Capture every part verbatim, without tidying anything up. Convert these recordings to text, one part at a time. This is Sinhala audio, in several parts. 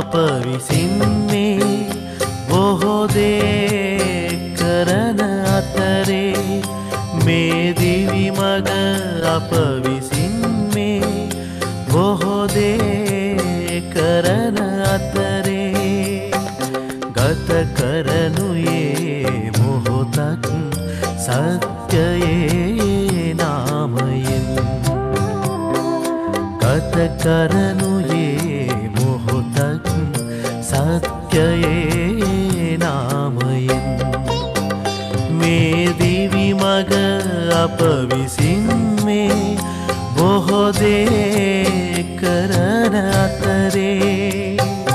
අප විසින් මේ බොහෝ දේ කරන අතරේ මේ දිවි මඟ අප විසින් මේ බොහෝ දේ කරන අතරේ ගත කරනුයේ මොහොතක් සත්‍යයේ නාමයෙන් ගත කරනුයේ මොහොතක් සත්‍යයේ නාමයෙන් මේ දිවි මඟ අප විසින් මේ බොහෝ දේ කරන අතරේ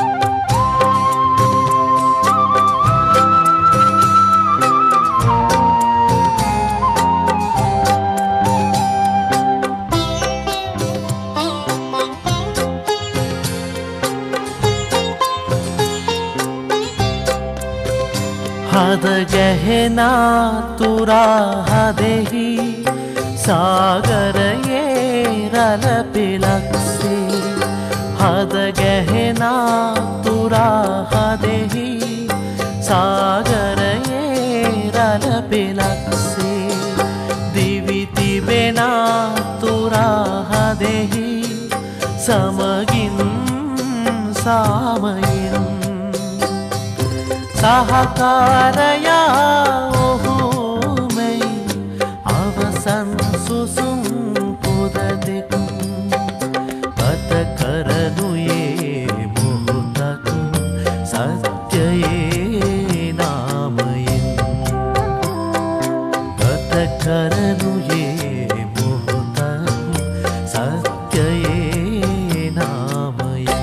හද ගැහෙනා තුරා හදෙහි සාගරයේ රළ පෙලක්සේ හද ගැහෙනා තුරා හදෙහි සාගරයේ රළ පෙලක්සේ දිවි තිබෙනා තුරා හදෙහි සමගින් සාමයෙන් සහකාරයා ඔහුමයි අවසන් සුසුම් පුද දෙක් ගත කරනුයේ මොහොතක් සත්‍යයේ නාමයෙන් ගත කරනුයේ මොහොතක් සත්‍යයේ නාමයෙන්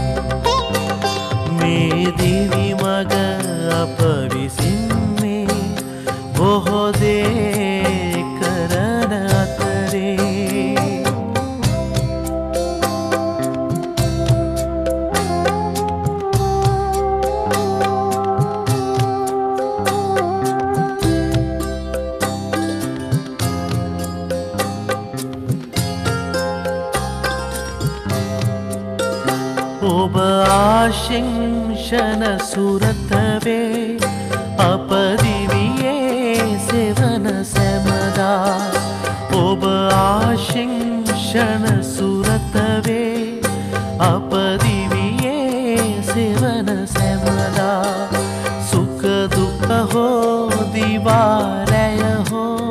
මේ දිවි මඟ අප විසින් මේ බොහෝ දේ කරන අතරේ ඔබ ආශිංසන සුරත වේ අප දිවියේ සෙවන සැමදා ඔබ ආශිංසන සුරත වේ අප දිවියේ සෙවන සැමදා සුඛ දුක්ඛ හෝ දිවාරය හෝ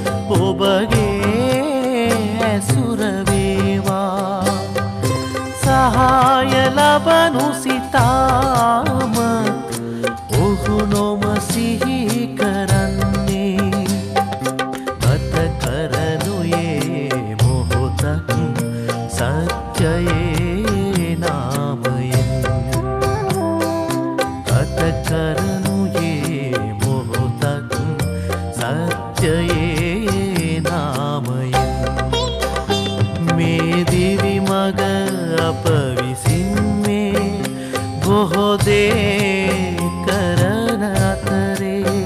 ඔබගේ ඇසුර වේවා සහාය ලබනු සිතාම ඔහු නොම සිහි කරන්නේ ගත කරනුයේ මොහොතක් සත්‍යයේ නාමයෙන් ගත කරනුයේ මොහොතක් සත්‍යයේ නාමයෙන් මේ දිවි මඟ අප විසින් මේ බොහෝ දේ කරන අතරේ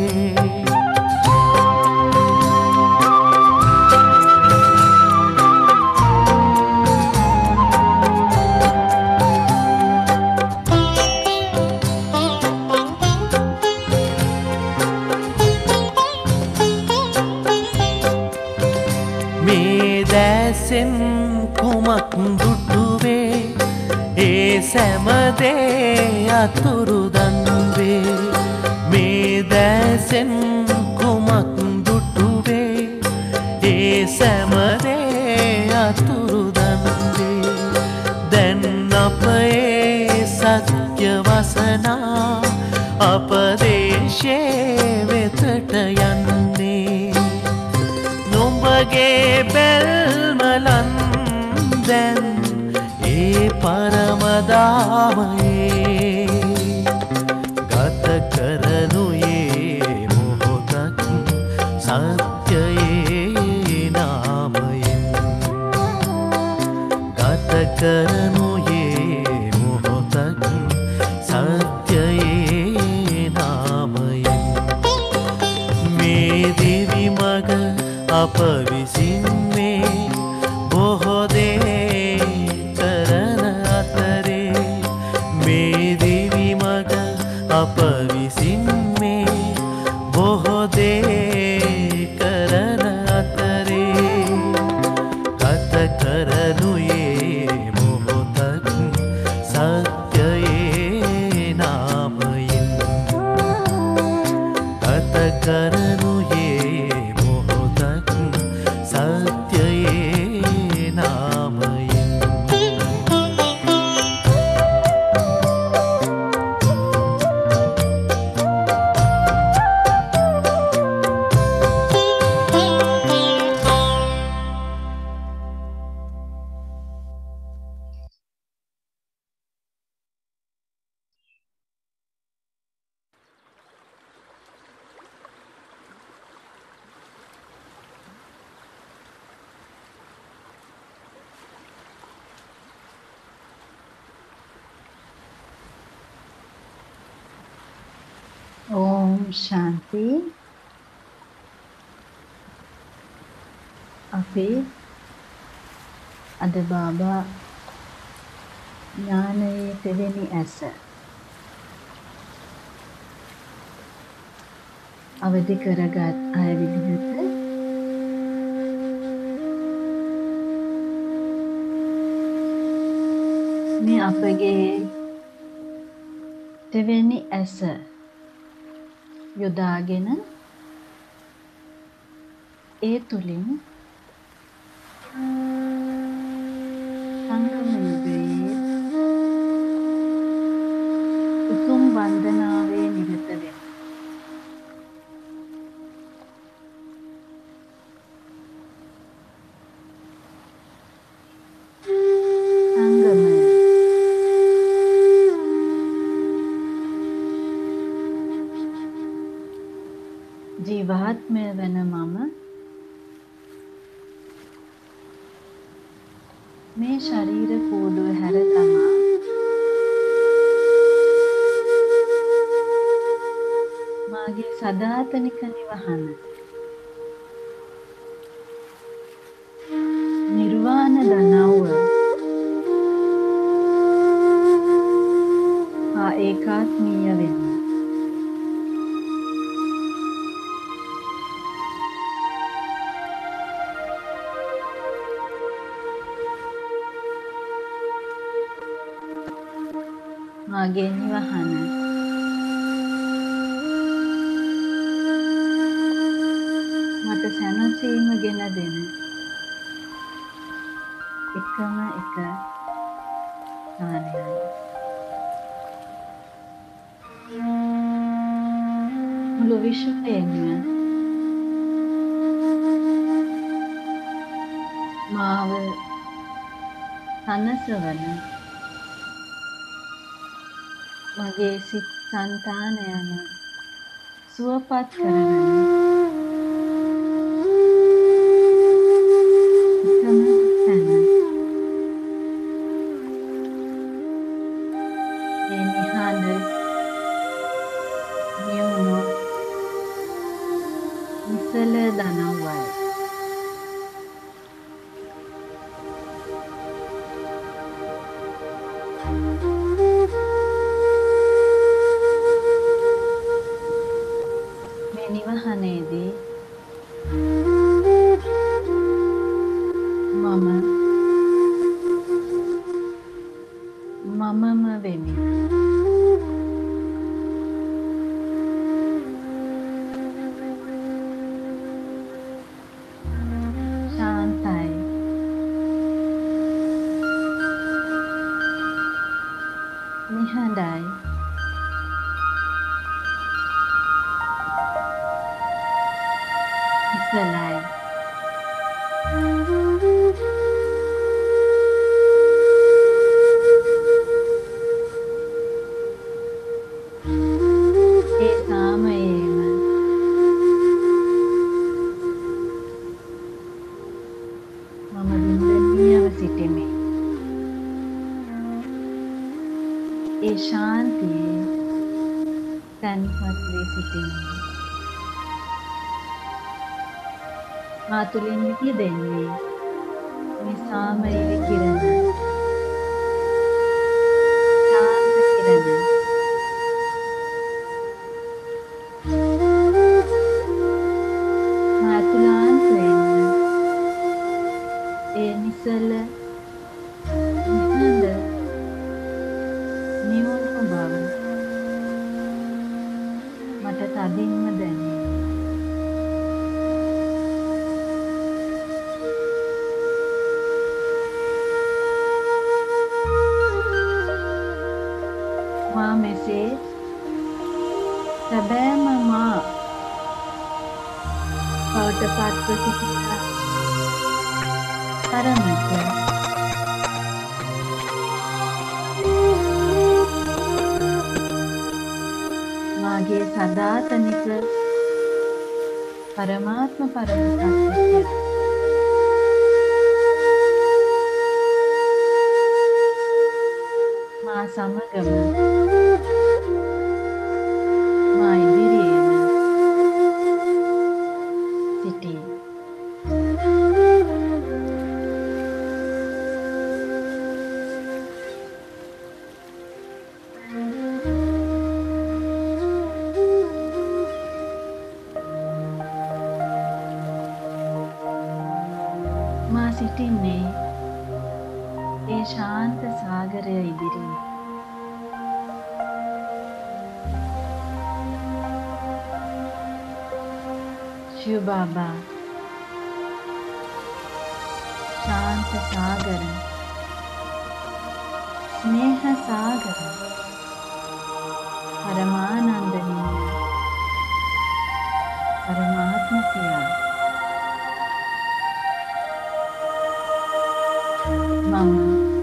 මේ දැසෙන් කුමක් දුටුවේ ඒ සැමදේ අතුරුදන් වේ මේ දැසෙන් කුමක් දුටුවේ ඒ සැමදේ අතුරුදන් වේ දැන් අපේ සත්‍ය වසනා අපදේශේ වෙතට යන්නේ නුඹගේ බැල්මලන් දැන් ඒ පරමදාමයේ ගත කරනුයේ මොහොතක් සත්‍යයේ නාමයෙන් ගත කරනුයේ මොහොතක් සත්‍යයේ නාමයෙන් මේ දිවි මඟ අප විසින් මේ බොහෝ දේ කරන අතරේ මේ දිවි අප විසින් මේ බොහෝ දේ කරන අතරේ ගත කරනුයේ මොහොතක් සත්‍යයේ නාමයෙන් ගත කරනුයේ මොහොතක් සත්‍යයේ නාමයෙන් ओम शांति। අපි අද බාබා ඥානයේ තෙවෙනි ඇස අවදි කරගත් අය විදිහට මේ අපගේ තෙවෙනි ඇස යොදාගෙන ඒ තුලින් සංගම යුගයේ උතුම් වන්දනාවේ නිරත වෙන සංගමය ජීවාත්මය වෙන මම මේ ශරීර කූඩුව හැර තමා මාගේ සදාතනික නිවහන නිර්වාණ දනව්ව හා ඒකාත්මීය වෙන්න මාගේ නිවහන මට සැනසීම ගෙන දෙන එකම එක ස්ථානයයි. මුළු විශ්වයෙන්ම මාව සනසවන මගේ සිත් සංතානයම සුවපත් කරන එකම තැන මේ නිහඬ නියුණු නිසල දනව්වයි. නිවහනේදී මම මමම වෙමි. ශාන්තයි. නිහඬයි. ඉස්සලයි. ඒ සාමයේම මම දුන්දනියව සිටිමි. ඒ ශාන්තියේ තන්පත් වී සිටිමි. මා තුළින් විහිදෙන්නේ මේ සාමයේ කිරණ, ශාන්ත කිරණ, තදින්ම දැනේ. මා මෙසේ සැබෑම මා බවට පත්ව සිටින තරමට මාගේ සදාතනික පරමාත්ම පරම සත්‍යය මා සමගම මා ඉදිරියේම සිටී. මා සිටින්නේ ඒ ශාන්ත සාගරය ඉදිරියේ. शिव बाबा शांत सागर स्नेह सागर परमानंदनीय परमात्म पिया मम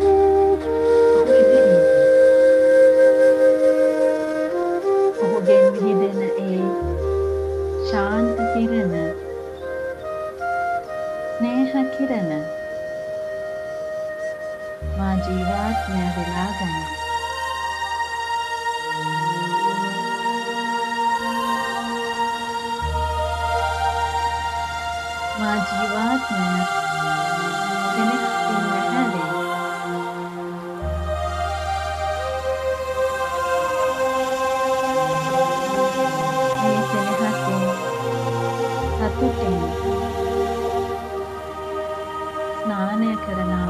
ඔහුගෙන් විහිදෙන ඒ ශාන්ත කිරණ ස්නේහ කිරණ මා ජීවාත්මය වෙලා ගන්න. මා ජීවාත්මය සෙනෙහසින් නැහැලේ. මේ සෙනෙහසින් සතුටින් ස්නානය කරනවා.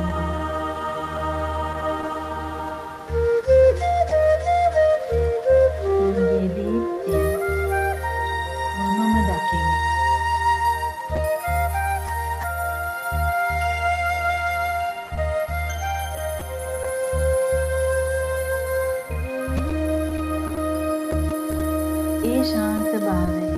මගේ දීප්තිය මමම දකිමි. ඒ ශාන්ත භාවයේ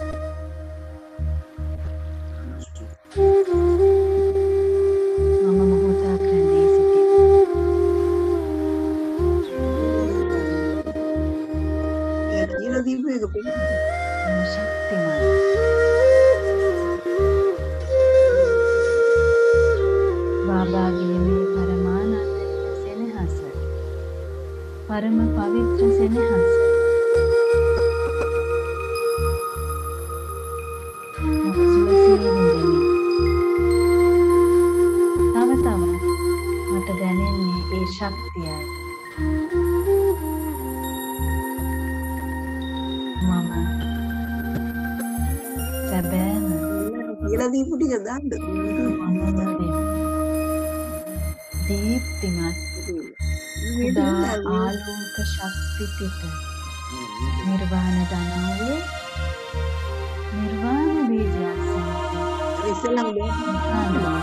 बाबाගේ මේ පරමානන්දමය සෙනෙහස පරම පවිත්‍ර සෙනෙහස සුවසේ විඳිමි. තව තවත් මට දැනෙන්නේ ඒ ශක්තියයි. මම සැබෑම කියලා දීපු ටික දාන්න. දීප්තිමත් උදා ආලෝක ශක්ති පිට නිර්වාණ ධනාවේ නිර්වාණ බීජයක් සමග ඉස්සෙල්ලාම නිකාණ්ඩය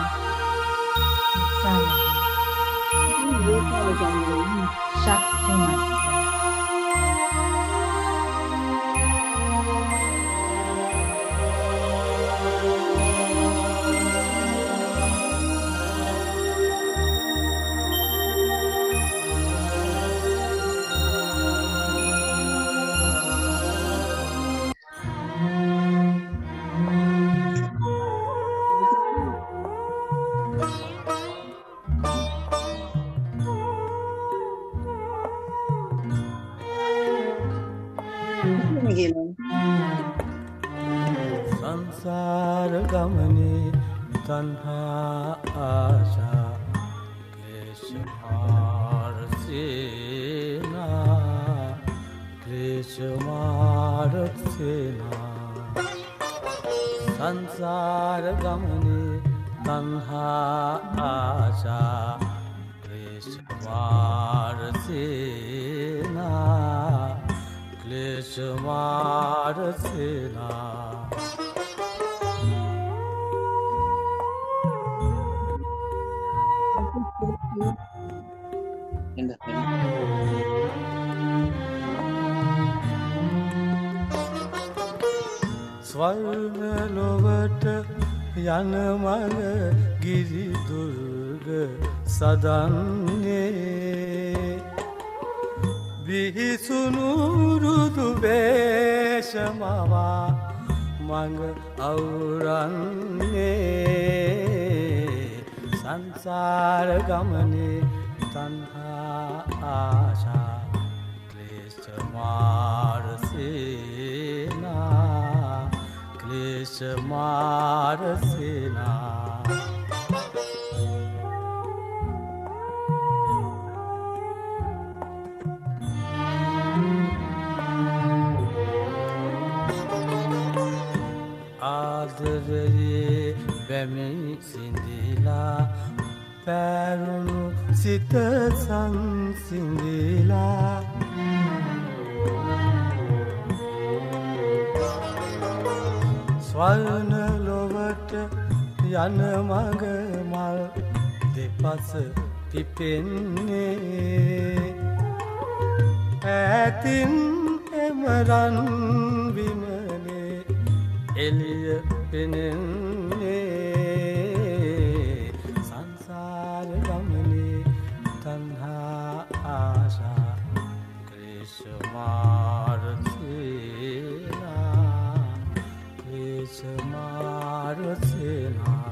ශක්තිමත් සංසාර ගමනේ තණ්හා ආශා ක්ලේශ මාර සේනා ක්ලේශ මාර සේනා සංසාර ගමනේ තණ්හා ආශා ක්ලේශ මාර සේනා ක්ලේශ මාර මාරසේනා ස්වර්ණ ලොවට යන මඟ ගිරි දුර්ග සදන්නේ විහිසුණු රුදු වේශමවා මඟ අවුරන්නේ සංසාර ගමනේ තණ්හා ආශා ක්ලේශ මාරසේනා ක්ලේශ මාරසේනා ආදරයේ බැමි සිඳිලා පැරුණු සිත සංසිඳිලා ස්වර්ණ ලොවට යන මඟ මල් දෙපස පිපෙන්නේ ඈතින් එමරන් විමනේ එළිය පෙනෙන්නේ සංසාර ගමනේ තණ්හා ආශා ක්ලේශ මාරසේනා ක්ලේශ මාරසේනා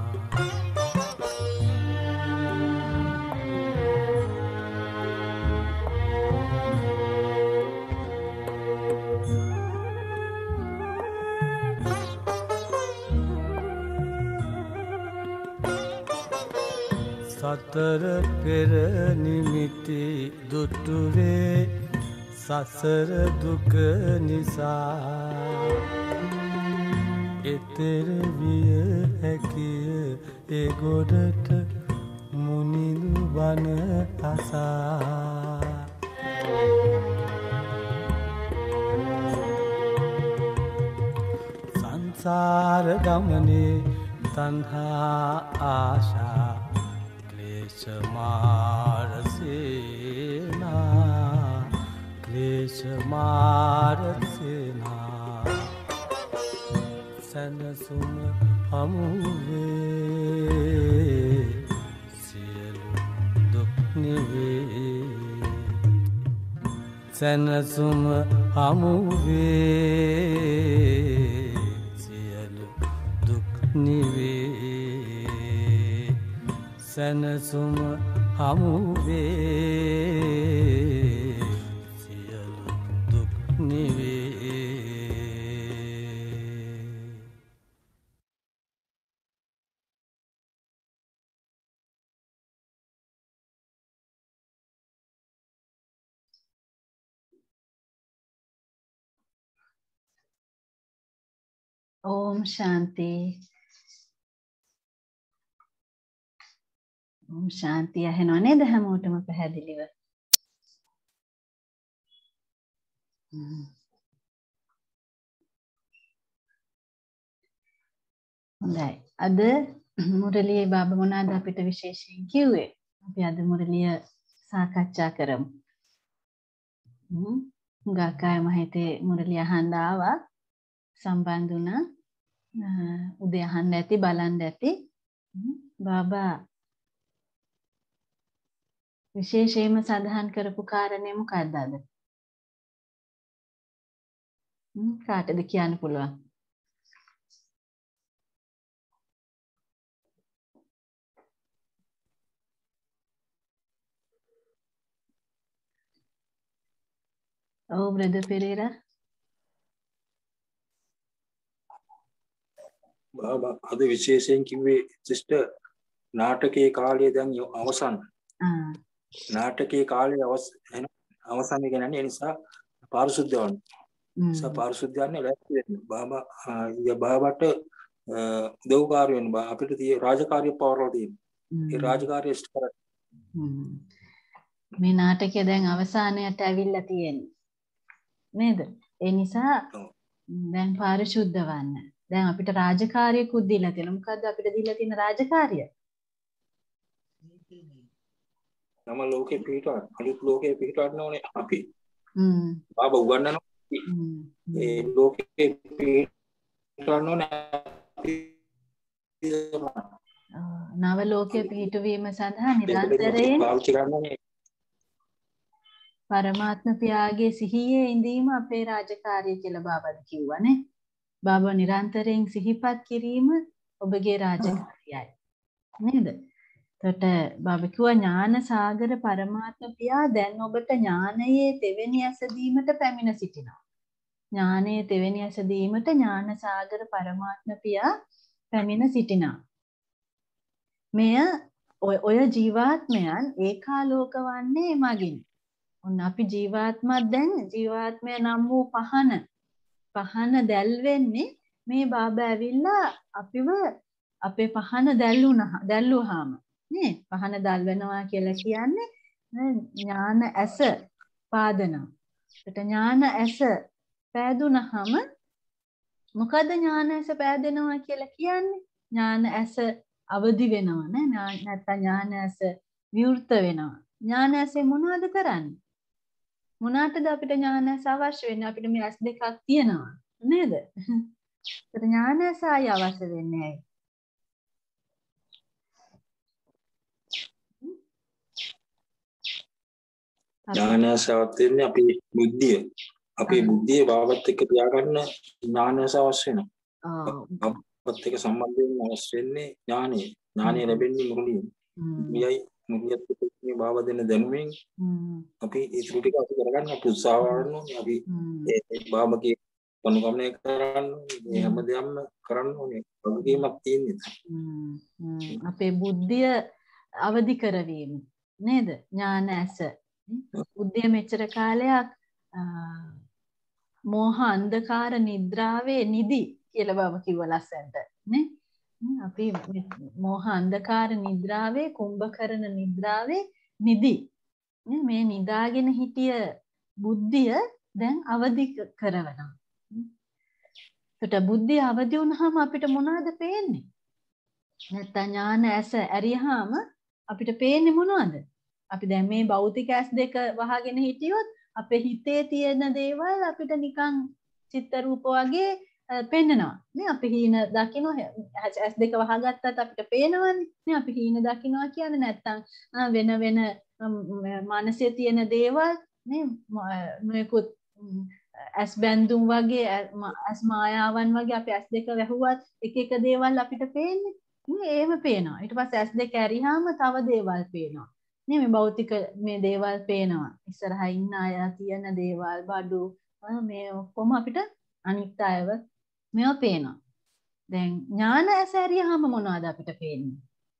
සතර පෙර නිමිති දුටුවේ සසර දුක නිසා එතෙර විය හැකිය ඒ ගොඩට මුනිදු බණ අසා සංසාර ගමනේ තණ්හා ආශා ක්ලේශ මාරසේනා ක්ලේශ මාරසේනා සනසුම හමුවේ සියලු දුක් නිවේ සනසුම හමුවේ සියලු දුක් නිවේ සනසුම හමුවේ සියලු දුක් නිවේ ඕම් ශාන්ති ඕම් ශාන්තිය ඇහෙනව නේද හැමෝටම පැහැදිලිව හොඳයි අද මුරලියේ බාබා මොනවාද අපිට විශේෂයෙන් කිව්වේ අපි අද මුරලිය සාකච්ඡා කරමු හුඟක් අය මම හිතේ මුරලිය අහන්න ආවා සම්බන්ධ වුණා උදේ අහන්න ඇති බලන්න ඇති බාබා විශේෂයෙන්ම සඳහන් කරපු කාරණේ මොකක්ද අද? හ්ම් කාටද කියන්න පුළුවන්? ඔව් බ්‍රදර් පෙරේරා බාබා අද විශේෂයෙන් කිව්වේ සිස්ටර් නාටකයේ කාලය දැන් අවසන්. ආ නාටකයේ කාලය අවසන් අවසන් කියන්නේ ඒ නිසා පාරිශුද්ධ වන්න. නිසා පාරිශුද්ධ යන්නේ ලැස්ති වෙන්න. බාබා ඊය බාබාට උදව්කාර වෙන්න බා අපිට තියෙන රාජකාරිය පවරලා තියෙනවා. ඒ රාජකාරිය ඉෂ්ට කරගන්න. මේ නාටකය දැන් අවසානයට ඇවිල්ලා තියෙන්නේ. නේද? ඒ නිසා දැන් පාරිශුද්ධ වන්න. දැන් අපිට රාජකාරියකුත් දීලා තියෙනවා. මොකද්ද අපිට දීලා තියෙන රාජකාරිය? නම ලෝකේ පිටවට අනිත් ලෝකේ පිටවන්න ඕනේ අපි. හ්ම්. බාබ උගන්වනවා. ඒ ලෝකේ පිටවන්න ඕනේ අපි. නව ලෝකයේ පිහිටවීම සඳහා නිරන්තරයෙන් පාවිච්චි කරන්නේ පරමාත්ම පියාගේ සිහියේ ඉඳීම අපේ රාජකාරිය කියලා බාබාද කිව්වනේ. බාබා නිරන්තරයෙන් සිහිපත් කිරීම ඔබගේ රාජකාරියයි. නේද? එතකොට බාබා කිව්වා ඥාන සාගර පරමාත්ම පියා දැන් ඔබට ඥානයේ තෙවෙනි ඇසදීමට පැමිණ සිටිනවා. ඥානයේ තෙවෙනි ඇසදීමට ඥාන සාගර පරමාත්ම පියා පැමිණ සිටිනවා. මෙය ඔය ජීවාත්මයන් ඒකාලෝක වන්නේ මගින්. ඔන්න අපි ජීවාත්මත් දැන් ජීවාත්මය නම් වූ පහන පහන දැල් වෙන්නේ මේ බාබා ඇවිල්ලා අපිව අපේ පහන දැල්ුණා දැල්ුවාම නේ පහන දැල් වෙනවා කියලා කියන්නේ ඥාන ඇස පාදනවා. ඒකට ඥාන ඇස පෑදුනහම මොකද ඥාන ඇස පෑදෙනවා කියලා කියන්නේ? ඥාන ඇස අවදි වෙනවා නේ නැත්නම් ඥාන ඇස විවෘත වෙනවා. ඥාන ඇසේ මොනවද කරන්නේ? මොනකටද අපිට ඥාන ඇස අවශ්‍ය වෙන්නේ? අපිට මේ ඇස් දෙකක් තියෙනවා නේද? ඒත් ඥාන ඇස ආය අවශ්‍ය වෙන්නේ ඇයි? ඥාන ඇසවත් වෙන්නේ අපි බුද්ධිය. අපේ බුද්ධිය බාවත් එක්ක තියාගන්න ඥාන ඇස අවශ්‍ය වෙනවා. අපත් එක්ක සම්බන්ධ වෙන්න අවශ්‍ය වෙන්නේ ඥානය. ඥානය ලැබෙන්නේ මුලින්. මෙයයි මුලියත් මේ බාව දෙන දැනුමින් අපි ඒ ත්‍රුටි ටික අපි කරගන්න අපි උත්සාහ කරන්න ඕනේ. අපි ඒ බාමගේ අනුගමනය කරන්න මේ හැමදේම කරන්න ඕනේ. වගකීමක් තියෙන්නේ. අපේ බුද්ධිය අවදි කරවීම නේද? ඥාන ඇස. බුද්ධිය මෙච්චර කාලයක් මෝහ අන්ධකාර නිද්‍රාවේ නිදි කියලා බාම කිව්ව ලස්සනට නේ? අපි මෝහ අන්ධකාර නිද්‍රාවේ කුම්භකරණ නිද්‍රාවේ නිදි මේ නිදාගෙන හිටිය බුද්ධිය දැන් අවදි කරවනවා. එතකොට බුද්ධිය අවදි වුණාම අපිට මොනවද පේන්නේ? නැත්නම් ඥාන ඇස ඇරියාම අපිට පේන්නේ මොනවද? අපි දැන් මේ භෞතික ඇස් දෙක වහගෙන හිටියොත් අපේ හිතේ තියෙන දේවල් අපිට නිකන් චිත්ත රූප වගේ පෙන්නනවා නේ. අපි හීන දකින්න ඇස් දෙක වහගත්තත් අපිට පේනවනේ නේ. අපි හීන දකින්නවා කියන්නේ නැත්තම් වෙන වෙන මානසයේ තියෙන දේවල් නේ මේකුත් ඇස් බැඳුම් වගේ ඇස් මායාවන් වගේ අපි ඇස් දෙක වැහුවත් එක එක දේවල් අපිට පේන්නේ නේ. එහෙම පේනවා. ඊට පස්සේ ඇස් දෙක ඇරියාම තව දේවල් පේනවා නේ. මේ භෞතික මේ දේවල් පේනවා. ඉස්සරහා ඉන්න අය තියෙන දේවල් බඩු මේ ඔක්කොම අපිට අනිත් අයව මේවා පේනවා. දැන් ඥාන ඇස ඇරියාම මොනවද අපිට පේන්නේ?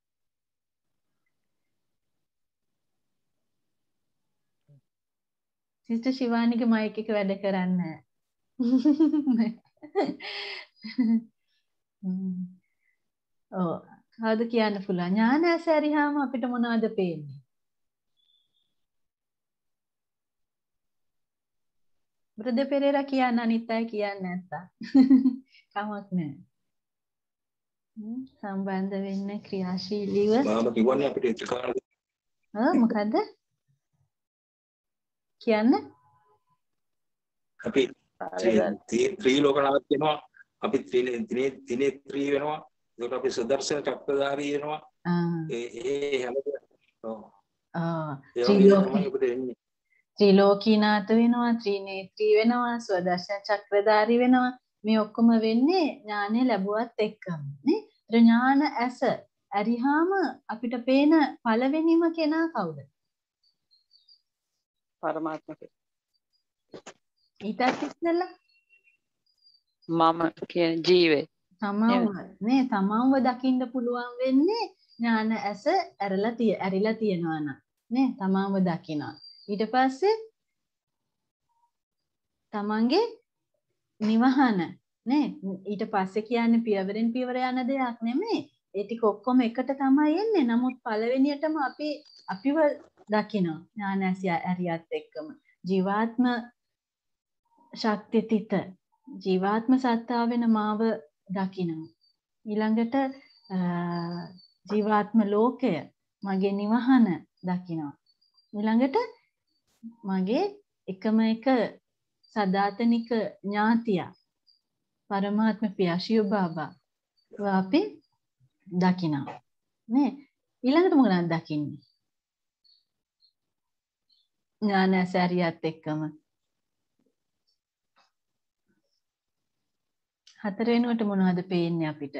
සිස්ටර් ශිවානිගේ මයික් එක වැඩ කරන්නේ නැහැ. ඔව් කවුද කියන්න පුළුවන්? ඥාන ඇස ඇරියාම අපිට මොනවද පේන්නේ? බ්‍රදර් පෙරේරා කියන්න අනිත් අය කියන්නේ නැත්තම් කමක් නැහැ. සම්බන්ධ වෙන්න ක්‍රියාශීලීව බාම කිව්වනේ අපිට ඒක කාලේ. ආ මොකද්ද? කියන්න අපි ත්‍රී ලෝකනාවක් වෙනවා. අපි ත්‍රිනේ ත්‍රිනේ ත්‍රිනේ ත්‍රී වෙනවා. ඒකට අපි සදර්ශන චක්‍රධාරී වෙනවා. ඒ ඒ හැමදේම ඔව්. ආ ත්‍රිලෝකී ත්‍රිලෝකීනාත වෙනවා, ත්‍රිනේත්‍රී වෙනවා, ස්වදර්ශන චක්‍රධාරී වෙනවා. මේ ඔක්කොම වෙන්නේ ඥානය ලැබුවත් එක්කම නේ. ඥාන ඇස ඇරිහාම අපිට පේන පළවෙනිම කෙනා කවුද? පරමාත්ම ඊටත් ඉස්සෙල්ලා මම කියන ජීවේ තමව නේ තමවව දකින්න පුළුවන් වෙන්නේ ඥාන ඇස ඇරලා තිය ඇරිලා තියනවා නම් නේ තමවව දකිනවා. ඊට පස්සේ තමන්ගේ නිවහන නේ ඊට පස්සේ කියන්නේ පියවරෙන් පියවර යන දෙයක් නෙමෙයි. ඒ ටික ඔක්කොම එකට තමයි එන්නේ. නමුත් පළවෙනියටම අපි අපිව දකිනවා ඥානසිය ඇරියත් එක්කම ජීවාත්ම ශක්තිතිත ජීවාත්ම සත්තා වෙන මාව දකිනවා. ඊළඟට ජීවාත්ම ලෝකය මගේ නිවහන දකිනවා. ඊළඟට මගේ එකම එක සදාතනික ඥාතිය පරමාත්ම පියාසියෝ බාබා අපි දකිනවා නේ. ඊළඟට මොකක්ද දකින්නේ? ඥානසාරියත් එක්කම හතර වෙනුවට මොනවද පේන්නේ අපිට?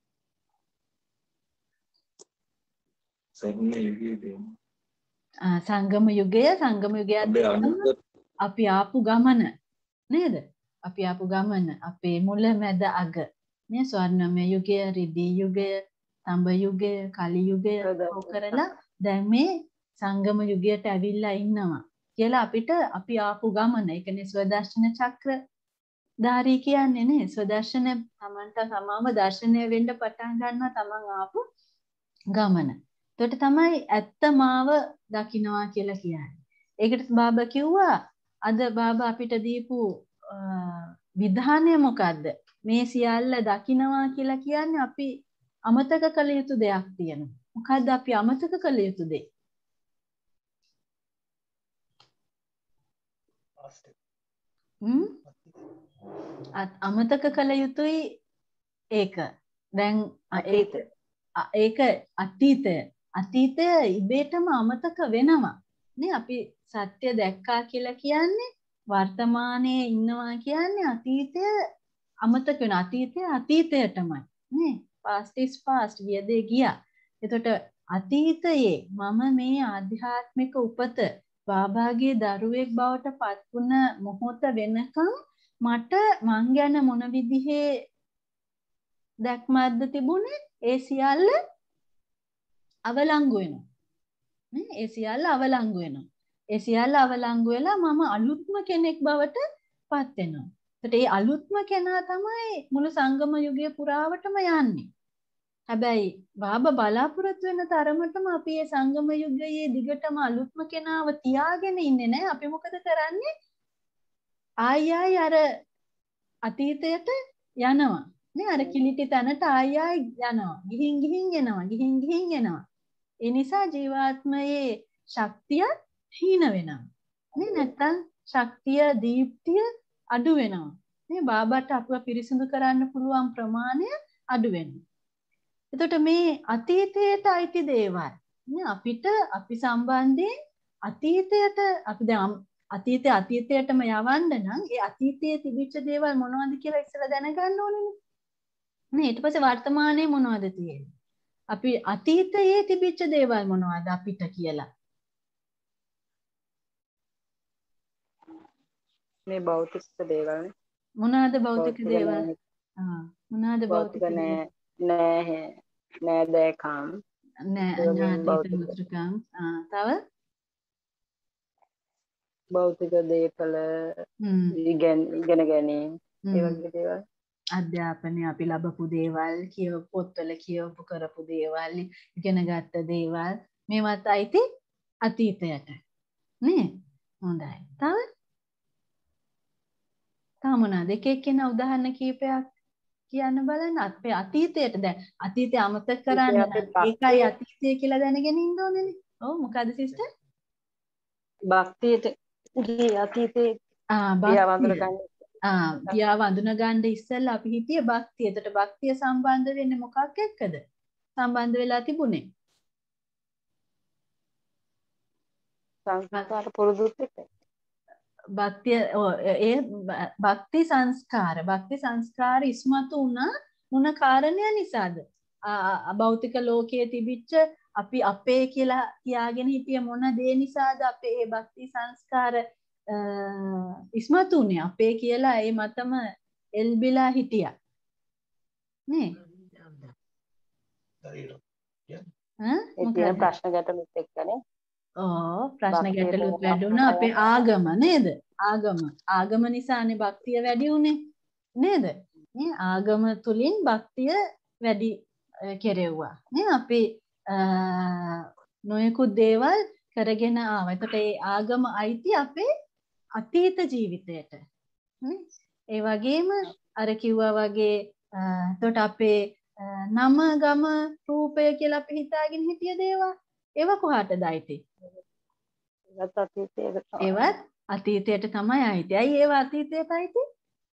සංගම යුගයේ දෙන්නේ. ආ සංගම යුගය සංගම යුගයත් එක්කම අපි ආපු ගමන නේද? අපි ආපු ගමන අපේ මුල මැද අග නේ. ස්වර්ණමය යුගය, රිදී යුගය, තඹ යුගය, කලි යුගය කරලා දැන් මේ සංගම යුගයට ඇවිල්ලා ඉන්නවා කියලා අපිට අපි ආපු ගමන. ඒ කියන්නේ ස්වදර්ශන චක්‍ර ධාරී කියන්නේ නේ. ස්වදර්ශන තමන්ට සමාව දර්ශනය වෙන්න පටන් ගන්නවා තමන් ආපු ගමන. එතකොට තමයි ඇත්ත මාව දකින්නවා කියලා කියන්නේ. ඒකට බාබා කිව්වා අද බාබා අපිට දීපු විධානය මොකද්ද? මේ සියල්ල දකින්නවා කියලා කියන්නේ අපි අමතක කළ යුතු දෙයක් තියෙනවා. මොකද්ද අපි අමතක කළ යුතු දෙය? හ්ම් අමතක කළ යුතුයි ඒක. දැන් ඒක ඒක අතීතය. අතීතය ඉබේටම අමතක වෙනවා නේ. අපි සත්‍ය දැක්කා කියලා කියන්නේ වර්තමානයේ ඉන්නවා කියන්නේ අතීතය අමතක වෙන. අතීතය අතීතයටමයි නේ. past is past ගිය දේ ගියා. එතකොට අතීතයේ මම මේ ආධ්‍යාත්මික උපත බාබාගේ දරුවෙක් බවට පත් වුණ මොහොත වෙනකම් මට මං ගැන මොන විදිහේ දැක්මක්ද තිබුණේ? ඒ සියල්ල අවලංගු වෙනවා නේ. ඒ සියල්ල අවලංගු වෙනවා. ඒ සියල්ල අවලංගු වෙලා මම අලුත්ම කෙනෙක් බවට පත් වෙනවා. ඒකට ඒ අලුත්ම කෙනා තමයි මුළු සංගම යුගය පුරාවටම යන්නේ. හැබැයි බාබා බලාපොරොත්තු වෙන තරමටම අපි මේ සංගම යුගයේ දිගටම අලුත්ම කෙනාව තියාගෙන ඉන්නේ නැහැ. අපි මොකද කරන්නේ? ආයි ආයි අර අතීතයට යනවා නේ. අර කිලිටි තැනට ආයි ආයි යනවා. ගිහින් ගිහින් එනවා. ගිහින් ගිහින් එනවා. ඒ නිසා ජීවාත්මයේ ශක්තිය හීන වෙනවා නේ. නැත්තම් ශක්තිය දීප්තිය අඩු වෙනවා නේ. බාබාට අපව පිරිසිදු කරන්න පුළුවන් ප්‍රමාණය අඩු වෙනවා. එතකොට මේ අතීතයට අයිති දේවල් නේ අපිට අපි සම්බන්ධයෙන් අතීතයට අපි දැන් අතීතය අතීතයටම යවන්න නම් ඒ අතීතයේ තිබිච්ච දේවල් මොනවද කියලා ඉස්සෙල්ලා දැනගන්න ඕනේ නේ. ඊට පස්සේ වර්තමානයේ මොනවද තියෙන්නේ? අපි අතීතයේ තිබිච්ච දේවල් මොනවද අපිට කියලා. මේ භෞතික දේවල් නේ. මොනවාද භෞතික දේවල්? ආ මොනවාද භෞතික නෑ නෑ නෑ දැකම් නෑ ඥාතිත මුත්‍රකම්. ආ තව භෞතික දේපල ඉගෙන ඉගෙන ගැනීම ඒ වගේ දේවල්. අධ්‍යාපනය අපි ලබපු දේවල්, කියව පොත්වල කියවපු කරපු දේවල්, ඉගෙන ගත්ත දේවල් මේවත් අයිති අතීතයට නේ. හොඳයි. තව තව මොනවාද? එක එක්කෙනා උදාහරණ කීපයක් කියන්න බලන්න. අපේ අතීතයට දැන් අතීතය අමතක කරන්න ඒකයි අතීතය කියලා දැනගෙන ඉන්න ඕනේනේ. ඔව් මොකද සිස්ටර්? භක්තියට ගියේ අතීතේ ආ භක්තිය. ආ පියාව අඳුන ගන්න ඉස්සෙල්ලා අපි හිතියේ භක්තිය. එතකොට භක්තිය සම්බන්ධ වෙන්නේ මොකක් එක්කද? සම්බන්ධ වෙලා තිබුණේ සංස්කාර පුරුදුත් එක්ක. භක්තිය ඒ භක්ති සංස්කාර භක්ති සංස්කාර ඉස්මතු වුණා මොන කාරණය නිසාද? භෞතික ලෝකයේ තිබිච්ච අපි අපේ කියලා කියාගෙන හිටිය මොන දේ නිසාද අපේ මේ භක්ති සංස්කාර ඉස්මතු වුණේ? අපේ කියලා ඒ මතම එල්බිලා හිටියා නේ. ඈ මොකද ප්‍රශ්න ගැටලුත් එක්කනේ. ඔව් ප්‍රශ්න ගැටලුත් වැඩි වුණා අපේ ආගම නේද? ආගම ආගම නිසානේ භක්තිය වැඩි වුණේ නේද? නේ ආගම තුලින් භක්තිය වැඩි කෙරෙව්වා නේ. අපි නොයෙකුත් දේවල් කරගෙන ආවා. එතකොට ඒ ආගම අයිති අපේ අතීත ජීවිතයට නේ. ඒ වගේම අර කිව්වා වගේ එතකොට අපේ නම ගම රූපය කියලා අපි හිතාගෙන හිටිය දේවල් ඒව කොහාටද අයිති? ඒවත් අතීතයට තමයි. ඒවත් අතීතයට තමයි අයිති. ඇයි ඒව අතීතයට අයිති?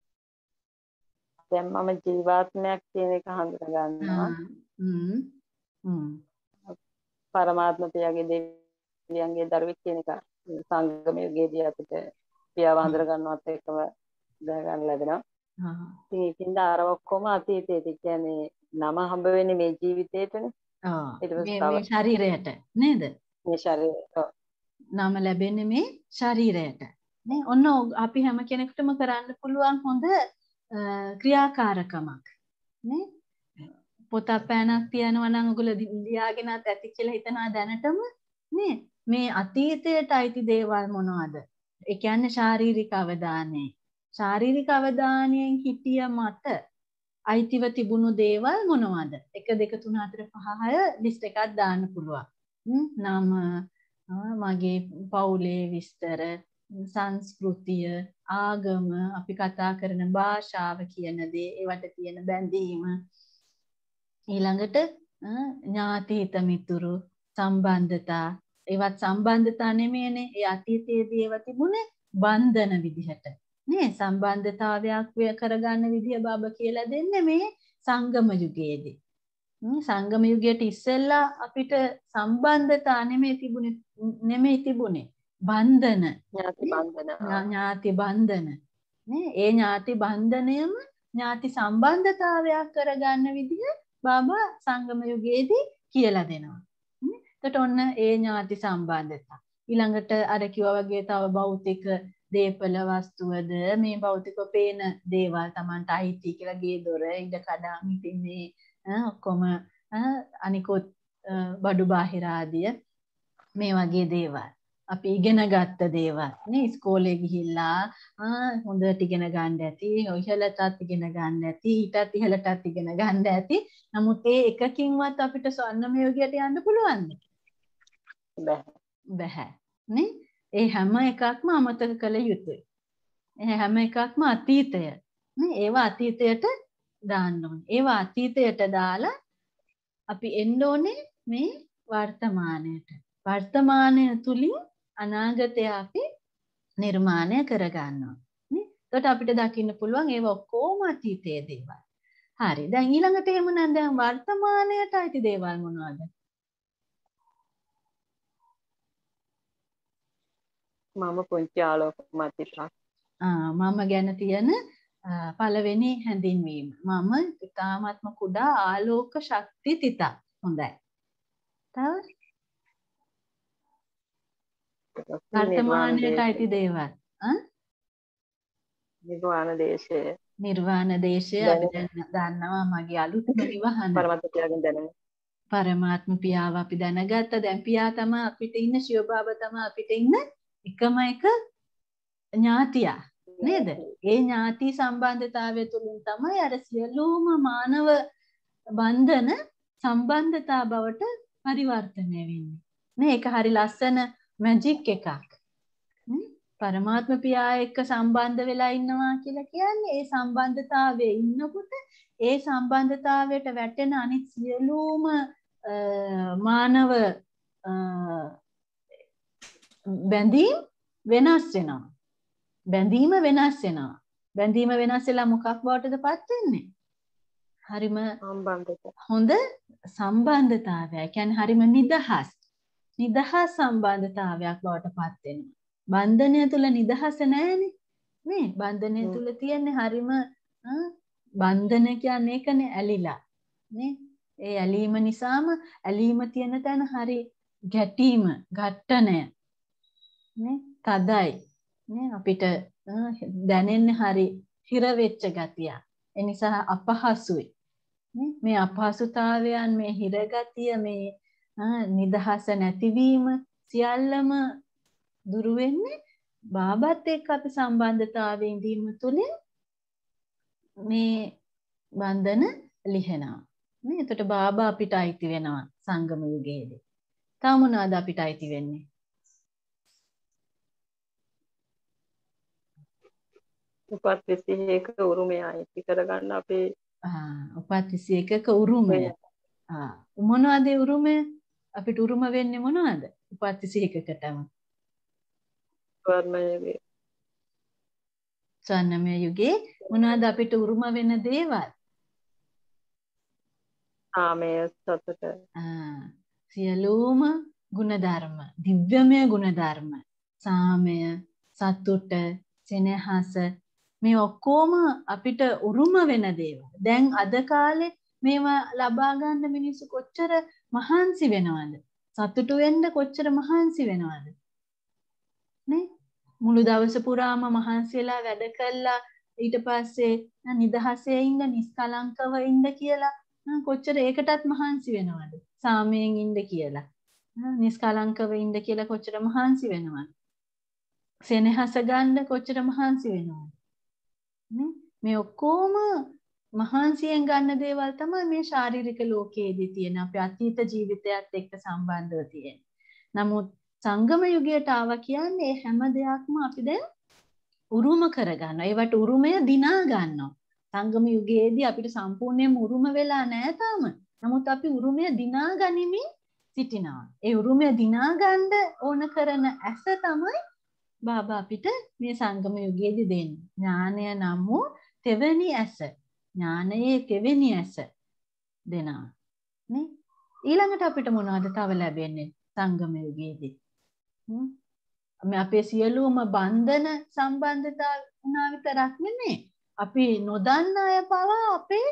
දැන් මම ජීවාත්මයක් කියන එක හඳුනා ගන්නවා. හ්ම්. හ්ම්. පරමාත්ම පියාගේ දෙවියන්ගේ දරුවෙක් කියන එක සංගම යුගයේදී අපිට පියාව හඳුනා ගන්නවත් එක්කම දැනගන්න ලැබෙනවා. හා. ඉතින් ඒකින්ද අර ඔක්කොම අතීතයට කියන්නේ නම හම්බ වෙන්නේ මේ ජීවිතේටනේ. ආ. ඊට පස්සේ මේ මේ ශරීරයට නේද? මේ ශරීරය නම ලැබෙන්නේ මේ ශරීරයට. නේ ඔන්න අපි හැම කෙනෙකුටම කරන්න පුළුවන් හොඳ ක්‍රියාකාරකමක්. නේ පොතක් පෑනක් තියනවා නම් ඔයගොල්ලෝ ලියාගෙනත් ඇති කියලා හිතනවා දැනටම නේ මේ අතීතයට අයිති දේවල් මොනවද? ඒ කියන්නේ ශාරීරික අවධානය. ශාරීරික අවධානයෙන් හිටිය මට අයිතිව තිබුණු දේවල් මොනවද? එක දෙක තුන හතර පහ හය ලිස්ට් එකක් දාන්න පුළුවන්. නම මගේ පවුලේ විස්තර සංස්කෘතිය ආගම අපි කතා කරන භාෂාව කියන දේ ඒවට තියෙන බැඳීම ඊළඟට ඥාති හිත මිතුරු සම්බන්ධතා ඒවත් සම්බන්ධතා නෙමෙයිනේ ඒ අතීතයේදී ඒවා තිබුණේ බන්ධන විදිහට නේ සම්බන්ධතාවයක් වේ කරගන්න විදිය බබ කියලා දෙන්නේ මේ සංගම යුගයේදී සංගම යුගයට ඉස්සෙල්ලා අපිට සම්බන්ධතා නෙමෙයි තිබුණේ නෙමෙයි තිබුණේ බන්ධන ඥාති බන්ධන ඥාති බන්ධන නේ ඒ ඥාති බන්ධනයම ඥාති සම්බන්ධතාවයක් කරගන්න විදිය බබා සංගම යුගයේදී කියලා දෙනවා. එතකොට ඔන්න ඒ ඥාති සම්බන්ධතා. ඊළඟට අර කිව්වා වගේ තව භෞතික දේපල වස්තුවද මේ භෞතිකව පේන දේවල් Tamanට අයිති කියලා ගේ දොර ඉඳ කඩන් ඉතින් මේ ඔක්කොම අනිකොත් බඩු බාහිර ආදිය මේ වගේ දේවල්. අපි ඉගෙන ගත්ත දේවල් නේ ඉස්කෝලේ ගිහිල්ලා හොඳට ඉගෙන ගන්න ඇති ඉහළටත් ඉගෙන ගන්න ඇති ඊටත් ඉහළටත් ඉගෙන ගන්න ඇති නමුත් ඒ එකකින්වත් අපිට ස්වර්ණමය යුගයට යන්න පුළුවන්ද බෑ බෑ නේ ඒ හැම එකක්ම අමතක කළ යුතුයි ඒ හැම එකක්ම අතීතය නේ ඒවා අතීතයට දාන්න ඕනේ ඒවා අතීතයට දාලා අපි එන්න ඕනේ මේ වර්තමානයට වර්තමානය තුලින් අනාගතය අපි නිර්මාණය කරගන්නවා නේ. එතකොට අපිට දකින්න පුළුවන් ඒව ඔක්කොම අතීතයේ දේවල්. හරි. දැන් ඊළඟට එහෙමනම් දැන් වර්තමානයට අයිති දේවල් මොනවද? මම පුංචි ආලෝකමත් ටිකක්. ආ මම ගැන තියෙන පළවෙනි හැඳින්වීම. මම ඊ타ත්ම කුඩා ආලෝක ශක්ති තිතක්. හොඳයි. තව වර්තමානයට අයිති දේවල් නිර්වාණ දේශය නිර්වාණ දේශය අපි දන්නවා මගේ අලුත්ම නිවහන පරමාත්ම පියාගෙන් දැනෙන පරමාත්ම පියාව අපි දැනගත්ත දැන් පියා තමයි අපිට ඉන්න ශිව බාබා තමයි අපිට ඉන්න එකම එක ඥාතියා නේද ඒ ඥාති සම්බන්ධතාවය තුලින් තමයි අර සියලුම මානව බන්ධන සම්බන්ධතා බවට පරිවර්තනය වෙන්නේ නේ ඒක හරි ලස්සන මැජික් එකක් නේ පරමාත්ම පියා එක්ක සම්බන්ධ වෙලා ඉන්නවා කියලා කියන්නේ ඒ සම්බන්ධතාවයේ ඉන්නකොට ඒ සම්බන්ධතාවයට වැටෙන අනිත් සියලුම මානව බැඳීම් වෙනස් වෙනවා බැඳීම වෙනස් වෙනවා බැඳීම වෙනස් වෙලා මොකක් බවටද පත් වෙන්නේ හරිම හොඳ සම්බන්ධතාවය කියන්නේ හරිම නිදහස් නිදහස් සම්බන්ධතාවයක් බවට පත් වෙනවා. බන්ධනය තුල නිදහස නැහැනේ. නේ බන්ධනය තුල තියෙන්නේ හරිම බන්ධන කියන්නේ ඒකනේ ඇලිලා. නේ ඒ ඇලීම නිසාම ඇලීම තියෙන තැන හරි ගැටීම, ඝට්ටණය. නේ තදයි. නේ අපිට දැනෙන්නේ හරි හිර වෙච්ච ගතිය. ඒ නිසා අපහසුයි. නේ මේ අපහසුතාවයන් මේ හිර ගතිය මේ නිදහස නැතිවීම සියල්ලම දුරු වෙන්නේ බාබාත් එක්ක අපි සම්බන්ධතාවයේ ඉඳීම තුළින් මේ බන්ධන ලිහෙනවා නේ එතකොට බාබා අපිට අයිති වෙනවා සංගම යුගයේදී. තව මොනවද අපිට අයිති වෙන්නේ? උපත් විසිහේක උරුමය අයිති කරගන්න අපේ ආ උපත් විසිහේක උරුමය. ආ මොනවද ඒ උරුමය? අපිට උරුම වෙන්නේ මොනවද? උපත් විසිහේකකටම. ස්වර්ණයේ ස්වර්ණමය යුගයේ මොනවද අපිට උරුම වෙන දේවල්? ආමය සතුට. ආ සියලුම ගුණධර්ම, දිව්‍යමය ගුණධර්ම, සාමය, සතුට, සෙනෙහස මේ ඔක්කොම අපිට උරුම වෙන දේවල්. දැන් අද කාලේ මේවා ලබා ගන්න මිනිස්සු කොච්චර මහන්සි වෙනවද? සතුටු වෙන්න කොච්චර මහන්සි වෙනවද? නේ? මුළු දවස පුරාම මහන්සි වෙලා වැඩ කළා ඊට පස්සේ නිදහසේ ඉන්න, නිස්කලංකව ඉන්න කියලා කොච්චර ඒකටත් මහන්සි වෙනවද? සාමයෙන් ඉන්න කියලා. නිස්කලංකව ඉන්න කියලා කොච්චර මහන්සි වෙනවද? සෙනෙහස ගන්න කොච්චර මහන්සි වෙනවද? නේ? මේ ඔක්කොම මහන්සියෙන් ගන්න දේවල් තමයි මේ ශාරීරික ලෝකයේදී තියෙන අපේ අතීත ජීවිතයත් එක්ක සම්බන්ධව තියෙන. නමුත් සංගම යුගයට ආවා කියන්නේ හැම දෙයක්ම අපි දැන් උරුම කරගන්නවා. ඒවට උරුමය දිනා ගන්නවා. සංගම යුගයේදී අපිට සම්පූර්ණයෙන්ම උරුම වෙලා නැහැ තාම. නමුත් අපි උරුමය දිනා ගනිමින් සිටිනවා. ඒ උරුමය දිනා ගන්න ඕන කරන ඇස තමයි බාබා අපිට මේ සංගම යුගයේදී දෙන්නේ. ඥානය නම් වූ තෙවැනි ඇස. ඥානයේ තෙවැනි ඇස දෙනවා. නේ? ඊළඟට අපිට මොනවද තව ලැබෙන්නේ සංගම යුගයේදී? මේ අපේ සියලුම බන්ධන සම්බන්ධතා වුණා විතරක් නෙමෙයි. අපි නොදන්න අය පවා අපේ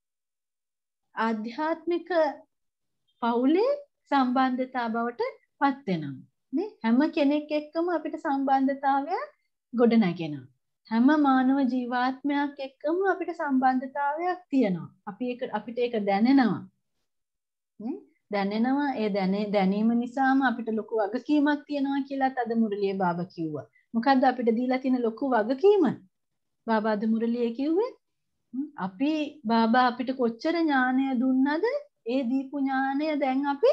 ආධ්‍යාත්මික පවුලේ සම්බන්ධතා බවට පත් වෙනවා. නේ? හැම කෙනෙක් එක්කම අපිට සම්බන්ධතාවයක් ගොඩනගෙනවා. හැම මානව ජීවාත්මයක් එක්කම අපිට සම්බන්ධතාවයක් තියෙනවා. අපි ඒක අපිට ඒක දැනෙනවා. නේ? දැනෙනවා. ඒ දැනීම නිසාම අපිට ලොකු වගකීමක් තියෙනවා කියලාත් අද මුරලියේ බාබා කිව්වා. මොකද්ද අපිට දීලා තියෙන ලොකු වගකීම? බාබා අද මුරලියේ කිව්වේ අපි බාබා අපිට කොච්චර ඥානය දුන්නද ඒ දීපු ඥානය දැන් අපි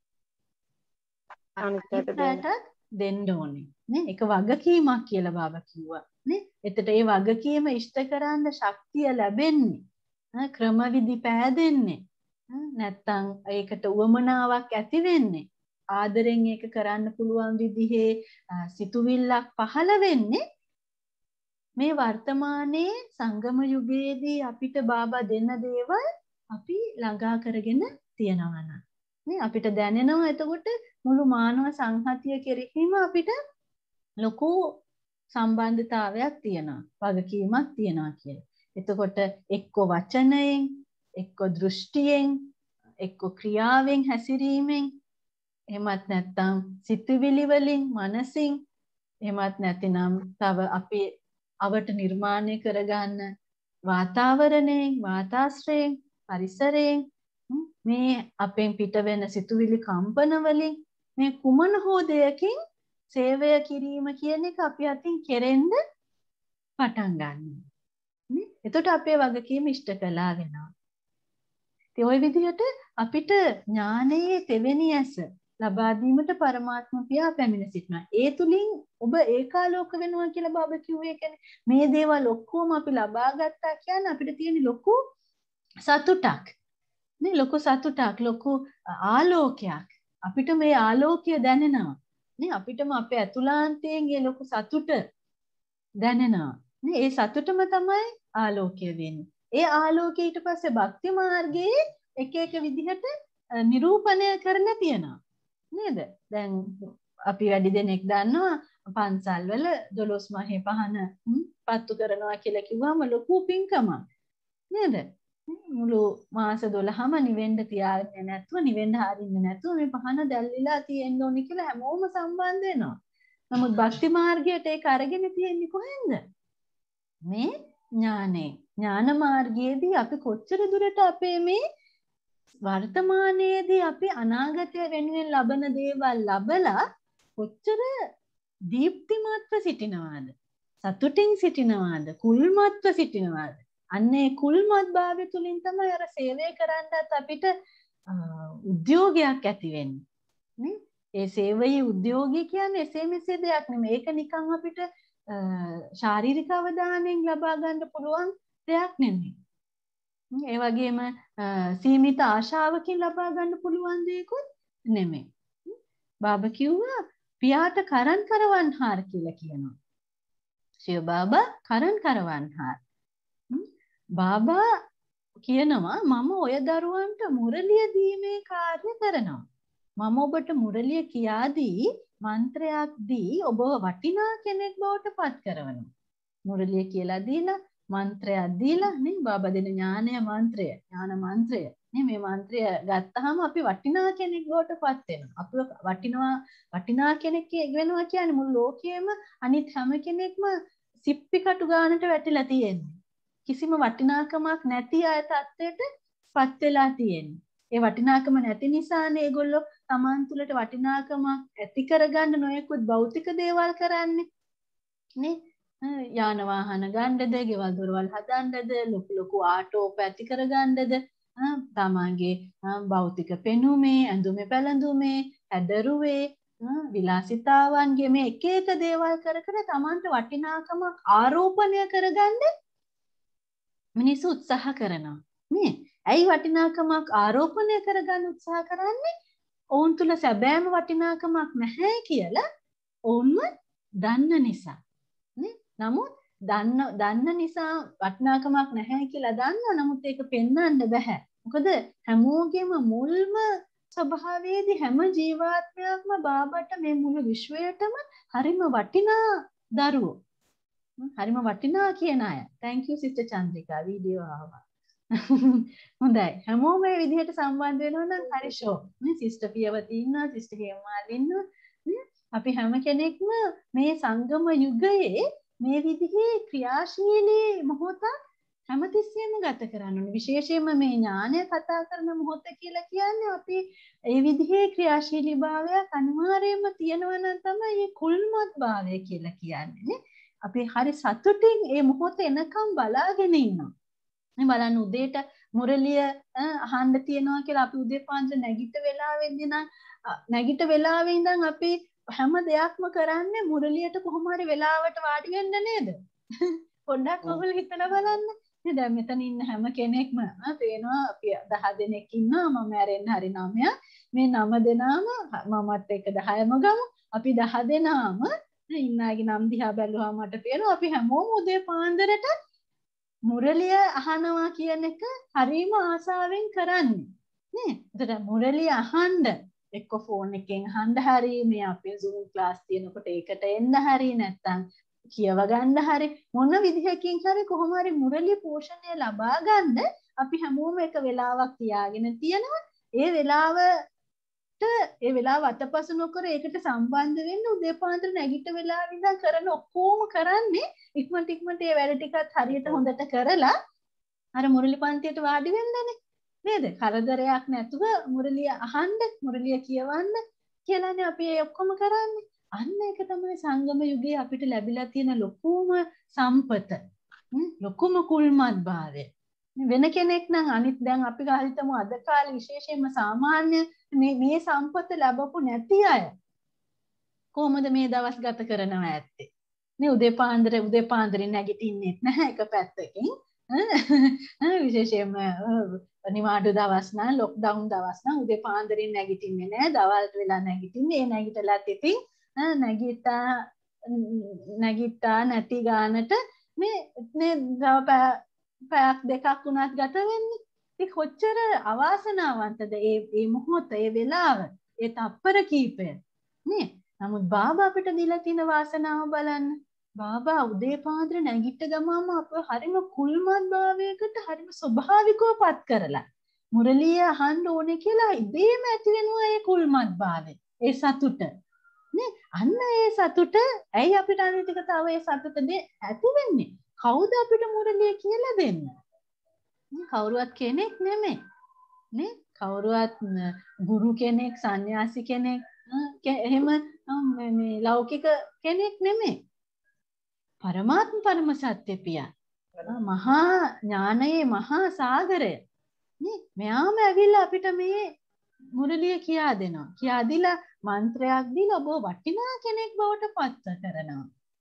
අනිත්‍යයට දෙන්න ඕනේ. නේ? ඒක වගකීමක් කියලා බාබා කිව්වා. නේ? එතකොට ඒ වගකීම ඉෂ්ට කරන්න ශක්තිය ලැබෙන්නේ ක්‍රමවිදි පෑදෙන්නේ නැත්තම් ඒකට උවමනාවක් ඇති වෙන්නේ ආදරෙන් ඒක කරන්න පුළුවන් විදිහේ සිතුවිල්ලක් පහළ වෙන්නේ මේ වර්තමානයේ සංගම යුගයේදී අපිට බාබා දෙන්න දේවල් අපි ළඟා කරගෙන තියනවා නම් නේ අපිට දැනෙනවා එතකොට මුළු මානව සංහතිය කෙරෙහිම අපිට ලොකු සම්බන්ධතාවයක් තියෙනවා වගකීමක් තියෙනවා කියලා. එතකොට එක්ක වචනයෙන් එක්ක දෘෂ්ටියෙන් එක්ක ක්‍රියාවෙන් හැසිරීමෙන් එහෙමත් නැත්නම් සිතුවිලි වලින් මනසින් එහෙමත් නැතිනම් තව අපි අවට නිර්මාණය කරගන්න වාතාවරණයෙන් වාතාශ්‍රයෙන් පරිසරයෙන් මේ අපෙන් පිට වෙන සිතුවිලි කම්පන වලින් මේ කුමන හෝ දෙයකින් සේවය කිරීම කියන එක අපි අතින් කෙරෙන්න පටන් ගන්නවා. නේ? එතකොට අපේ වගකීම ඉෂ්ට කළා වෙනවා. ඒ ওই විදිහට අපිට ඥානයේ තෙවෙනි ඇස ලබා දීමට පරමාත්ම පියා පැමිණ සිටිනවා. ඒ තුලින් ඔබ ඒකාලෝක වෙනවා කියලා බාබා කිව්වේ කියන්නේ මේ දේවල් ඔක්කොම අපි ලබා ගත්තා කියන්නේ අපිට තියෙන ලොකු සතුටක්. නේ ලොකු සතුටක් ලොකු ආලෝකයක්. අපිට මේ ආලෝකය දැනෙනවා. නේ අපිටම අපේ අතුලාන්තයෙන් මේ ලොකු සතුට දැනෙනවා. නේ ඒ සතුටම තමයි ආලෝකය වෙන්නේ. ඒ ආලෝකය ඊට පස්සේ භක්ති මාර්ගයේ එක එක විදිහට නිරූපණය කරලා තියෙනවා. නේද? දැන් අපි වැඩි දෙනෙක් දන්නවා පන්සල් වල දොළොස් මහේ පහන පත්තු කරනවා කියලා කිව්වම ලොකු පින්කමක්. නේද? මුළු මාස දොළහම නිවෙන්න තියාගෙන නැතුව නිවෙන්න හරින්නේ නැතුව මේ පහන දැල්ලිලා තියෙන්න ඕනි කියලා හැමෝම සම්බන්ධ වෙනවා. නමුත් භක්ති මාර්ගයට ඒක අරගෙන තියෙන්නේ කොහෙන්ද? මේ ඥානේ. ඥාන මාර්ගයේදී අපි කොච්චර දුරට අපේ මේ වර්තමානයේදී අපි අනාගතය වෙනුවෙන් ලබන දේවල් ලබලා කොච්චර දීප්තිමත්ව සිටිනවාද? සතුටින් සිටිනවාද? කුල්මත්ව සිටිනවාද? අන්නේ කුල්මත් භාවය තුලින් තමයි අර සේවය කරන්නත් අපිට උද්‍යෝගයක් ඇති වෙන්නේ නේ ඒ සේවයේ උද්‍යෝගය කියන්නේ එසේ මෙසේ දෙයක් නෙමෙයි ඒක නිකන් අපිට ශාරීරික අවධානයෙන් ලබා ගන්න පුළුවන් දෙයක් නෙමෙයි. ඒ වගේම සීමිත ආශාවකින් ලබා ගන්න පුළුවන් දෙයක්වත් නෙමෙයි. බාබා කිව්වා පියාට කරන් කරවන්හාර කියලා කියනවා. ශිව බාබා කරන් කරවන්හාර. බාබා කියනවා මම ඔය දරුවන්ට මුරලිය දීමේ කාර්ය කරනවා. මම ඔබට මුරලිය කියා දී මන්ත්‍රයක් දී ඔබ වටිනා කෙනෙක් බවට පත් කරනවා. මුරලිය කියලා දීලා මන්ත්‍රයක් දීලා නේ බාබා දෙන ඥානය මන්ත්‍රය ඥාන මන්ත්‍රය නේ මේ මන්ත්‍රය ගත්තාම අපි වටිනා කෙනෙක් බවට පත් වෙනවා. අපි වටිනවා වටිනා කෙනෙක් වෙනවා කියන්නේ මුළු ලෝකයේම අනිත් හැම කෙනෙක්ම සිප්පි කටු ගන්නට වැටිලා තියෙන්නේ. කිසිම වටිනාකමක් නැති අය තත්ත්වයට පත් වෙලා තියෙන්නේ. ඒ වටිනාකම නැති නිසානේ ඒගොල්ලෝ Taman තුලට වටිනාකමක් ඇති කරගන්න නොයෙකුත් භෞතික දේවල් කරන්නේ. නේ? යාන වාහන ගන්නද, ගෙවල් දොරවල් හදන්නද, ලොකු ලොකු ආටෝප ඇති කරගන්නද, තමන්ගේ භෞතික පෙනුමේ, ඇඳුමේ පැළඳුමේ, හැදරුවේ, විලාසිතාවන්ගේ මේ එක එක දේවල් කර කර තමන්ට වටිනාකමක් ආරෝපණය කරගන්න මිනිස්සු උත්සාහ කරනවා. නේ? ඇයි වටිනාකමක් ආරෝපණය කරගන්න උත්සාහ කරන්නේ? ඔවුන් තුල සැබෑම වටිනාකමක් නැහැ කියලා ඔවුන්ම දන්න නිසා. නේ? නමුත් දන්න දන්න නිසා වටිනාකමක් නැහැ කියලා දන්නවා. නමුත් ඒක පෙන්වන්න බෑ. මොකද හැමෝගෙම මුල්ම ස්වභාවයේදී හැම ජීවාත්මයක්ම බාබට මේ මුළු විශ්වයටම හරිම වටිනා දරුවෝ. හරිම වටිනා කියන අය. thank you sister Chandrika video ආවා. හොඳයි. හැමෝම මේ විදිහට සම්බන්ධ වෙනවා නම් හරි ෂෝ. නේ සිස්ටර් පියවති ඉන්නවා, සිස්ටර් හේමාල් ඉන්නවා. නේ? අපි හැම කෙනෙක්ම මේ සංගම යුගයේ මේ විදිහේ ක්‍රියාශීලී මොහොත හැමතිස්සෙම ගත කරන්න ඕනේ. විශේෂයෙන්ම මේ ඥානය කතා කරන මොහොත කියලා කියන්නේ අපි ඒ විදිහේ ක්‍රියාශීලී භාවයක් අනිවාර්යයෙන්ම තියෙනවා නම් තමයි මේ කුල්මත් භාවය කියලා කියන්නේ. නේ? අපි හරි සතුටින් මේ මොහොත එනකම් බලාගෙන ඉන්නවා. මේ බලන්න උදේට මුරලිය අහන්න තියනවා කියලා අපි උදේ පාන්දර නැගිට වෙලාවෙදී නම් නැගිට වෙලාවේ ඉඳන් අපි හැම දෙයක්ම කරන්නේ මුරලියට කොහොම හරි වෙලාවට වාඩි වෙන්න නේද? පොඩ්ඩක් ඔයගොල්ලෝ හිතලා බලන්න. නේද? මෙතන ඉන්න හැම කෙනෙක්ම පේනවා අපි දහ දෙනෙක් ඉන්නවා. මම ඇරෙන්න හරි නවයක්. මේ නව දෙනාම මමත් එක්ක දහයම ගමු. අපි දහ දෙනාම ඉන්න අයගේ නම් දිහා බැලුවාම මට පේනවා අපි හැමෝම උදේ පාන්දරට මුරලිය අහනවා කියන එක හරිම ආසාවෙන් කරන්නේ. නේ? ඒතර මුරලිය අහන්න එක්ක ෆෝන් එකෙන් අහන්න හරි මේ අපේ Zoom ක්ලාස් තියෙනකොට ඒකට එන්න හරි නැත්නම් කියව ගන්න හරි මොන විදිහකින් හරි කොහොම හරි මුරලිය පෝෂණය ලබා ගන්න අපි හැමෝම එක වෙලාවක් තියාගෙන තියෙනවා. ඒ වෙලාවට ඒ වෙලාව අතපසු නොකර ඒකට සම්බන්ධ වෙන්න උදේ පාන්දර නැගිට වෙලාවෙ ඉඳන් කරන ඔක්කොම කරන්නේ ඉක්මනට ඉක්මනට ඒ වැඩ ටිකත් හරියට හොඳට කරලා අර මුරලි පන්තියට වාඩි වෙන්නනේ. නේද? කරදරයක් නැතුව මුරලිය අහන්න, මුරලිය කියවන්න කියලානේ අපි ඒ ඔක්කොම කරන්නේ. අන්න ඒක තමයි සංගම යුගයේ අපිට ලැබිලා තියෙන ලොකුම සම්පත. ලොකුම කුල්මත් භාවය. වෙන කෙනෙක් නම් අනිත් දැන් අපි හිතමු අද කාලේ විශේෂයෙන්ම සාමාන්‍ය මේ මේ සම්පත ලැබපු නැති අය කොහොමද මේ දවස් ගත කරනවා ඇත්තේ? නේ උදේ පාන්දර උදේ පාන්දරින් නැගිටින්නෙත් නැහැ එක පැත්තකින්. විශේෂයෙන්ම නිවාඩු දවස් නම් ලොක්ඩවුන් දවස් නම් උදේ පාන්දරින් නැගිටින්නේ නැහැ. දවල්ට වෙලා නැගිටින්නේ. ඒ නැගිටලත් ඉතින් නැගිට්ටා නැගිට්ටා නැති ගානට මේ මේ පැයක් දෙකක් වුණත් ගත වෙන්නේ. ඉතින් කොච්චර අවාසනාවන්තද ඒ මේ මොහොත, ඒ වෙලාව, ඒ තප්පර කීපය. නේ? නමුත් බාබා අපිට දීලා තියෙන වාසනාව බලන්න. බාබා උදේ පාන්දර නැගිට ගමම අප හරිම කුල්මත් භාවයකට හරිම ස්වභාවිකව පත් කරලා මුරලිය අහන්න ඕනේ කියලා ඉබේම ඇති වෙනවා ඒ කුල්මත් භාවය. ඒ සතුට. නේ? අන්න ඒ සතුට ඇයි අපිට අනිතික තව ඒ සතුට ඇති වෙන්නේ? කවුද අපිට මුරලිය කියලා දෙන්නේ? කවුරුවත් කෙනෙක් නෙමෙයි. නේ? කවුරුවත් ගුරු කෙනෙක්, සන්න්‍යාසි කෙනෙක්, එහෙම මේ ලෞකික කෙනෙක් නෙමෙයි. පරමාත්ම පරම සත්‍ය පියා. මහා ඥානයේ මහා සාගරය. නේ? මෙයාම ඇවිල්ලා අපිට මේ මුරලිය කියා දෙනවා. කියා දීලා මන්ත්‍රයක් දීලා ඔබ වටිනා කෙනෙක් බවට පත් කරනවා.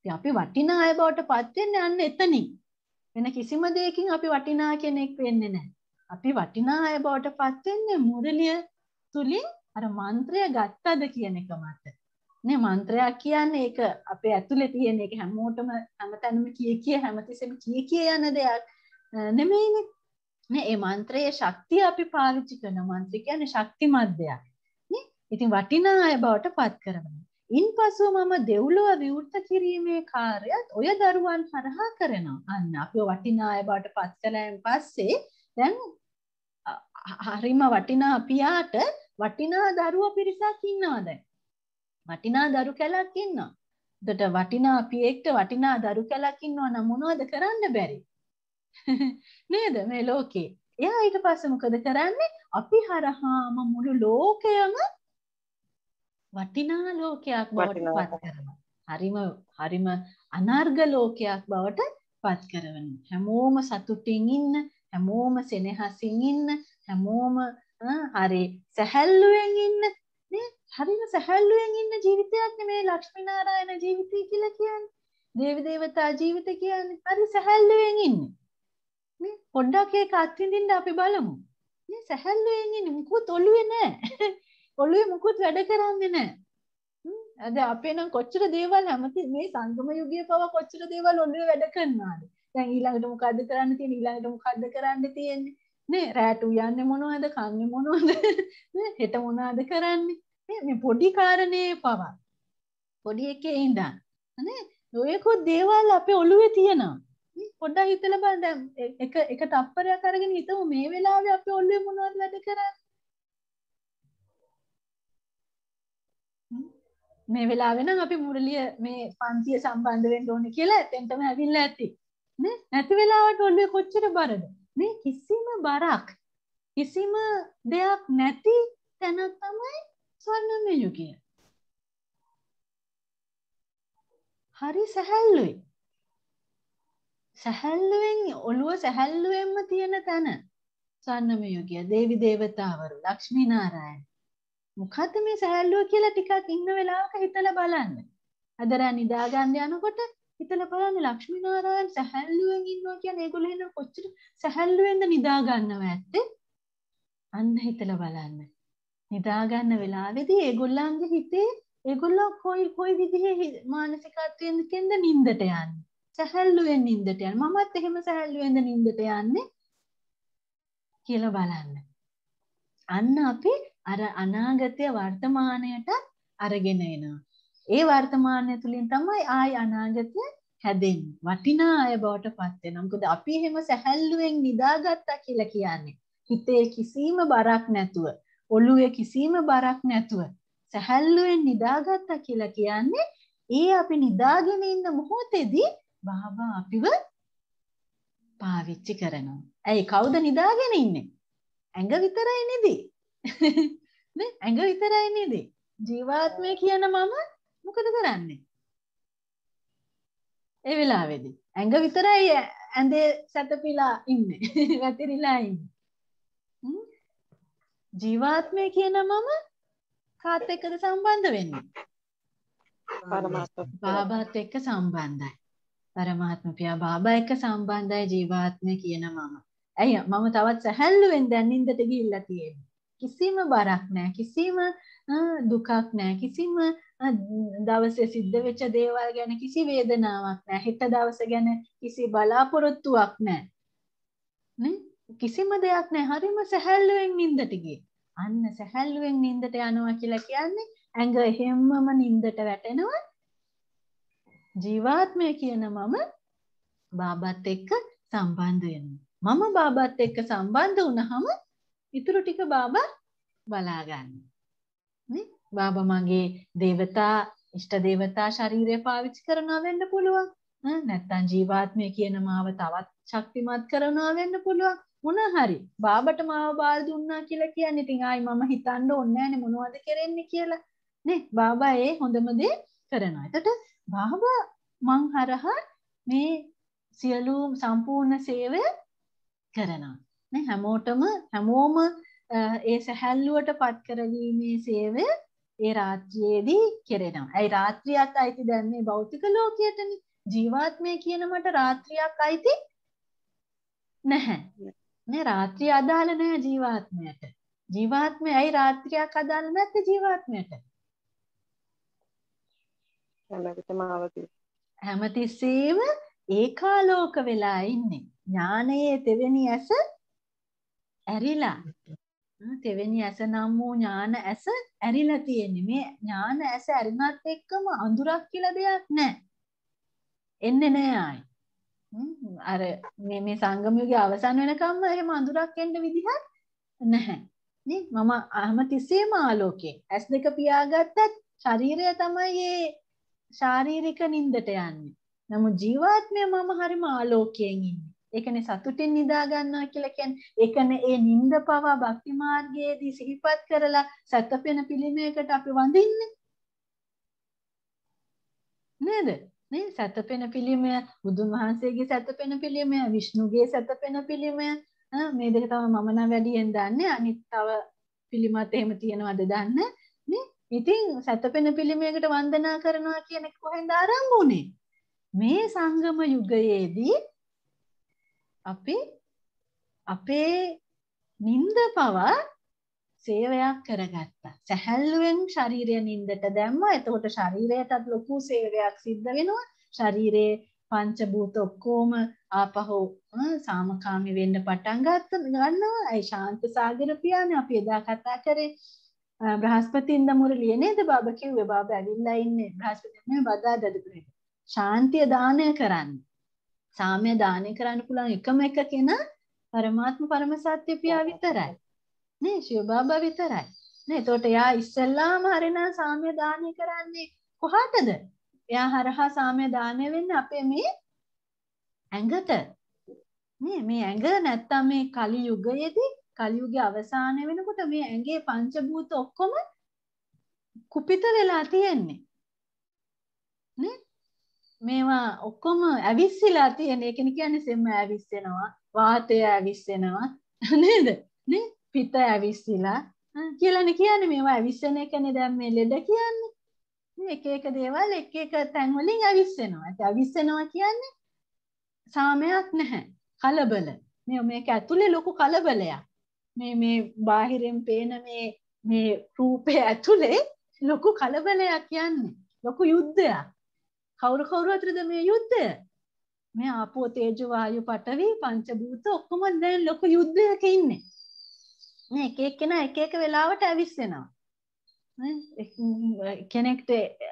ඉතින් අපි වටිනා අය බවට පත් වෙන්නේ අන්න එතනින්. වෙන කිසිම දෙයකින් අපි වටිනා කෙනෙක් වෙන්නේ නැහැ. අපි වටිනා අය බවට පත් වෙන්නේ මුරලිය තුලින් අර මන්ත්‍රය ගත්තද කියන එක මත. නේ මන්ත්‍රයක් කියන්නේ ඒක අපේ ඇතුලේ තියෙන එක හැමෝටම හැමතැනම කිය කිය හැමතිස්සෙම කිය කිය යන දෙයක් නෙමෙයිනේ. නේ මේ මන්ත්‍රයේ ශක්තිය අපි පාවිච්චි කරන මන්ත්‍රය කියන්නේ ශක්තිමත් දෙයක්. නේ ඉතින් වටිනා අය බවට පත් කරනවා. ඉන්පසු මම දෙව්ලොව විවෘත කිරීමේ කාර්යයත් ඔය දරුවන් හරහා කරනවා. අන්න අපිව වටිනා අය බවට පත් කළාන් පස්සේ දැන් හරිම වටිනා පියාට වටිනා දරුවෝ පිරිසක් ඉන්නවා දැන්. වටිනා දරු කැලක් ඉන්නවා. එතකොට වටිනා පියෙක්ට වටිනා දරු කැලක් ඉන්නවා නම් මොනවද කරන්න බැරි? නේද මේ ලෝකේ. එයා ඊට පස්සේ මොකද කරන්නේ? අපි හරහාම මුළු ලෝකයම වටිනා ලෝකයක් බවට පත් කරනවා. හරිම හරිම අනර්ග ලෝකයක් බවට පත් කරනවා. හැමෝම සතුටින් ඉන්න, හැමෝම සෙනෙහසින් ඉන්න, හැමෝම හරි සැහැල්ලුවෙන් ඉන්න නේ? හරිම සැහැල්ලුවෙන් ඉන්න ජීවිතයක් නෙමේ ලක්ෂ්මී නාරායන ජීවිතය කියලා කියන්නේ. දේවි දේවතා ජීවිත කියන්නේ හරි සැහැල්ලුවෙන් ඉන්නේ. නේ? පොඩ්ඩක් ඒක අත්විඳින්න අපි බලමු. නේ සැහැල්ලුවෙන් ඉන්නේ මුකුත් ඔළුවේ නැහැ. ඔළුවේ මුකුත් වැඩ කරන්නේ නැහැ. අද අපේ නම් කොච්චර දේවල් හැමති මේ සංගම යුගයේ පව කොච්චර දේවල් ඔළුවේ වැඩ කරනවාද? දැන් ඊළඟට මොකද්ද කරන්න තියෙන්නේ? ඊළඟට මොකද්ද කරන්න තියෙන්නේ? නේ රැට උයන්නේ මොනවද? කන්නේ මොනවද? නේ හෙට මොනවද කරන්නේ? නේ මේ පොඩි කාරණේ පව. පොඩි එකේ ඉඳන් නේ ඔයකොත් දේවල් අපේ ඔළුවේ තියෙනවා. නේ පොඩ්ඩක් හිතලා බලන්න දැන් එක එක තප්පරයක් අරගෙන හිතමු මේ වෙලාවේ අපේ ඔළුවේ මොනවද වැඩ කරන්නේ? මේ වෙලාවේ නම් අපි මුරලිය මේ පන්තිය සම්බන්ධ වෙන්න ඕනේ කියලා එතෙන්ටම ඇවිල්ලා ඇති. නේ නැති වෙලාවට ඔළුවේ කොච්චර බරද? මේ කිසිම බරක් කිසිම දෙයක් නැති තැන තමයි ස්වර්ණමය යුගය. හරි සැහැල්ලුයි. සැහැල්ලුවෙන් ඔළුව සැහැල්ලුවෙන්ම තියෙන තැන ස්වර්ණමය යුගය. දේවි දේවතාවරු, ලක්ෂ්මී නාරායන. මොකද්ද මේ සැහැල්ලුව කියලා ටිකක් ඉන්න වෙලාවක හිතලා බලන්න. අද රෑ නිදා ගන්න යනකොට හිතලා බලන්න ලක්ෂ්මී නාරායන සැහැල්ලුවෙන් ඉන්නවා කියන්නේ ඒගොල්ලෝ එන කොච්චර සැහැල්ලුවෙන්ද නිදා ගන්නව ඇත්තේ? අන්න හිතලා බලන්න. නිදා ගන්න වෙලාවේදී ඒගොල්ලන්ගේ හිතේ ඒගොල්ලෝ කොයි කොයි විදිහේ මානසිකත්වයෙන් කෙන්ද නිින්දට යන්නේ? සැහැල්ලුවෙන් නිින්දට යන්නේ. මමත් එහෙම සැහැල්ලුවෙන්ද නිින්දට යන්නේ කියලා බලන්න. අන්න අපි අර අනාගතය වර්තමානයට අරගෙන එනවා. ඒ වර්තමානය තුලින් තමයි ආයි අනාගතය හැදෙන්නේ. වටිනා අය බවට පත් වෙනවා. මොකද අපි එහෙම සැහැල්ලුවෙන් නිදාගත්තා කියලා කියන්නේ හිතේ කිසිම බරක් නැතුව, ඔළුවේ කිසිම බරක් නැතුව සැහැල්ලුවෙන් නිදාගත්තා කියලා කියන්නේ ඒ අපි නිදාගෙන ඉන්න මොහොතේදී බාබා අපිව පාවිච්චි කරනවා. ඇයි කවුද නිදාගෙන ඉන්නේ? ඇඟ විතරයි නෙදී. නේ ඇඟ විතරයි නේද? ජීවාත්මය කියන මම මොකද කරන්නේ? ඒ වෙලාවේදී ඇඟ විතරයි ඇඳේ සැතපීලා ඉන්නේ. වැතිරිලා ඉන්නේ. ජීවාත්මය කියන මම කාත් එක්කද සම්බන්ධ වෙන්නේ? පරමාත්ම බාබාත් එක්ක සම්බන්ධයි. පරමාත්ම පියා බාබා එක්ක සම්බන්ධයි ජීවාත්මය කියන මම. ඇයි මම තවත් සැහැල්ලුවෙන් දැන් නින්දට ගිහිල්ලා තියෙන්නේ. කිසිම බරක් නැහැ, කිසිම දුකක් නැහැ, කිසිම දවසේ සිද්ධ වෙච්ච දේවල් ගැන කිසි වේදනාවක් නැහැ, හෙට දවස ගැන කිසි බලාපොරොත්තුවක් නැහැ. නේ? කිසිම දෙයක් නැහැ. හරිම සැහැල්ලුවෙන් නින්දට ගියේ. අන්න සැහැල්ලුවෙන් නින්දට යනවා කියලා කියන්නේ ඇඟ හැමම නින්දට වැටෙනවා. ජීවාත්මය කියන මම බාබාත් එක්ක සම්බන්ධ වෙනවා. මම බාබාත් එක්ක සම්බන්ධ වුණාම ඉතුරු ටික බාබා බලා ගන්න. නේ? බාබා මගේ දේවතා, ඉෂ්ට දේවතා ශරීරය පාවිච්චි කරනවා වෙන්න පුළුවන්. නැත්තම් ජීවාත්මය කියන මාව තවත් ශක්තිමත් කරනවා වෙන්න පුළුවන්. මොන හරි බාබට මාව බාර දුන්නා කියලා කියන්නේ ඉතින් ආයි මම හිතන්න ඕනේ නැහැනේ මොනවද කරන්නේ කියලා. නේ? බාබා ඒ හොඳම දේ කරනවා. එතකොට බාබා මං හරහා මේ සියලු සම්පූර්ණ සේවය කරනවා. නේ හැමෝටම හැමෝම ඒ සැහැල්ලුවට පත් කරගීමේ සේවය ඒ රාත්‍රියේදී කෙරෙනවා. ඒ රාත්‍රියක් අයිති දැන් මේ භෞතික ලෝකයටනේ. ජීවාත්මය කියන මට රාත්‍රියක් අයිති නැහැ. නේ රාත්‍රිය අදාළ නැහැ ජීවාත්මයට. ජීවාත්මය ඇයි රාත්‍රියක් අදාළ නැත්තේ ජීවාත්මයට? හැමතිස්සෙම ඒකාලෝක වෙලා ඉන්නේ. ඥානයේ තෙවෙනි ඇස ඇරිලා. තෙවෙනි ඇස නම් වූ ඥාන ඇස ඇරිලා තියෙන්නේ. මේ ඥාන ඇස ඇරිනත් එක්කම අඳුරක් කියලා දෙයක් නැහැ. එන්නේ නැහැ ආයි. අර මේ මේ සංගම යුගයේ අවසන් වෙනකම්ම එහෙම අඳුරක් එන්න විදිහක් නැහැ. නේ මම හැමතිස්සෙම ආලෝකේ. ඇස් දෙක පියාගත්තත් ශරීරය තමයි ඒ ශාරීරික නින්දට යන්නේ. නමුත් ජීවාත්මය මම හරිම ආලෝකයෙන් ඉන්නේ. ඒකනේ සතුටින් නිදා ගන්නවා කියලා කියන්නේ. ඒකනේ ඒ නින්ද පවා භක්ති මාර්ගයේදී සිහිපත් කරලා සත්පෙන පිළිමයකට අපි වඳින්නේ. නේද? නේ සත්පෙන පිළිමය බුදුන් වහන්සේගේ සත්පෙන පිළිමය විෂ්ණුගේ සත්පෙන පිළිමය මේ දෙක තමයි මම නම් වැඩියෙන් දන්නේ. අනිත් තව පිළිමත් එහෙම තියනවද දන්නේ නේ. ඉතින් සත්පෙන පිළිමයකට වන්දනා කරනවා කියන එක කොහෙන්ද ආරම්භ වුනේ? මේ සංගම යුගයේදී අපි අපේ නිନ୍ଦ පවා සේවයක් කරගත්තා. සැහැල්ලුවෙන් ශරීරය නින්දට දැම්මා. එතකොට ශරීරයටත් ලොකු සේවයක් සිද්ධ වෙනවා. ශරීරයේ පංච භූත ඔක්කොම ආපහු සාමකාමී වෙන්න පටන් ගන්නවා. ඒ ශාන්ත සාගර පියාණන් අපි එදා කතා කරේ බ්‍රහස්පතින්ද මුරලිය නේද? බාබා කිව්වේ බාබා ඇවිල්ලා ඉන්නේ බ්‍රහස්පතින්ද බදාදද ප්‍රේත. ශාන්තිය දානය කරන්න. සාමය දානය කරන්න පුළුවන් එකම එක කෙනා පරමාත්ම පරම සත්‍ය පියා විතරයි. නේ ශිව බාබා විතරයි. නේ එතකොට යා ඉස්සෙල්ලාම හරිනා සාමය දානය කරන්නේ කොහාටද? එයා හරහා සාමය දානය වෙන්නේ අපේ මේ ඇඟට. නේ මේ ඇඟ නැත්තම් මේ කලි යුගයේදී කලි යුගයේ අවසානය වෙනකොට මේ ඇඟේ පංචභූත ඔක්කොම කුපිත වෙලා තියෙන්නේ. නේ මේවා ඔක්කොම ඇවිස්සලා තියෙන. ඒ කියන්නේ සෙම්ම ඇවිස්සෙනවා, වාතය ඇවිස්සෙනවා නේද? නේ පිත ඇවිස්සලා කියලානේ කියන්නේ. මේවා ඇවිස්සෙන එකනේ දැන් මේ ලෙඩ කියන්නේ. මේ එක එක දේවල් එක එක තැන් වලින් ඇවිස්සෙනවා. ඒ ඇවිස්සෙනවා කියන්නේ සාමයක් නැහැ. කලබල. මේ මේක ඇතුලේ ලොකු කලබලයක්. මේ මේ බාහිරින් පේන මේ මේ රූපේ ඇතුලේ ලොකු කලබලයක් යන්නේ. ලොකු යුද්ධයක්. කවුරු කවුරු අතරද මේ යුද්ධය? මේ ආපෝ තේජෝ වායු පඨවි පංචභූත ඔක්කොම දැන් ලොකු යුද්ධයක ඉන්නේ. මේ එක එක්කෙනා එක එක වෙලාවට ඇවිස්සෙනවා. නේ කෙනෙක්ට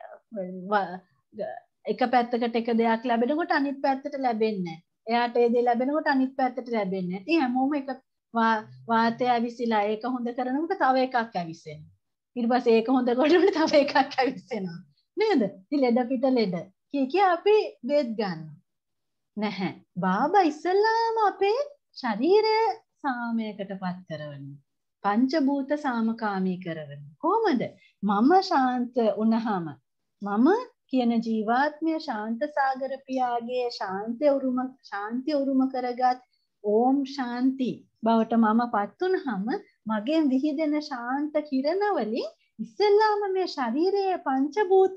එක පැත්තකට එක දෙයක් ලැබෙනකොට අනිත් පැත්තට ලැබෙන්නේ නැහැ. එයාට ඒ දේ ලැබෙනකොට අනිත් පැත්තට ලැබෙන්නේ නැහැ. ඉතින් හැමෝම එක වාතය ඇවිසිලා ඒක හොඳ කරනකොට තව එකක් ඇවිස්සෙනවා. ඊට පස්සේ ඒක හොඳ කරනකොට තව එකක් ඇවිස්සෙනවා. නේද? ඉතින් ලෙඩ පිට ලෙඩ. කී කිය අපි බෙහෙත් ගන්නවා. නැහැ. බාබා ඉස්සල්ලාම අපේ ශරීරය සාමයකටපත් කරවන්නේ. පංචභූත සාමකාමී කරවන්නේ. කොහොමද? මම ශාන්ත වුණාම මම කියන ජීවාත්මය ශාන්ත සාගර පියාගේ ශාන්තිය උරුම ශාන්තිය උරුම කරගත් ඕම් ශාන්ති බවට මම පත් වුණාම මගෙන් විහිදෙන ශාන්ත කිරණ වලින් ඉස්සෙල්ලාම මේ ශරීරයේ පංචභූත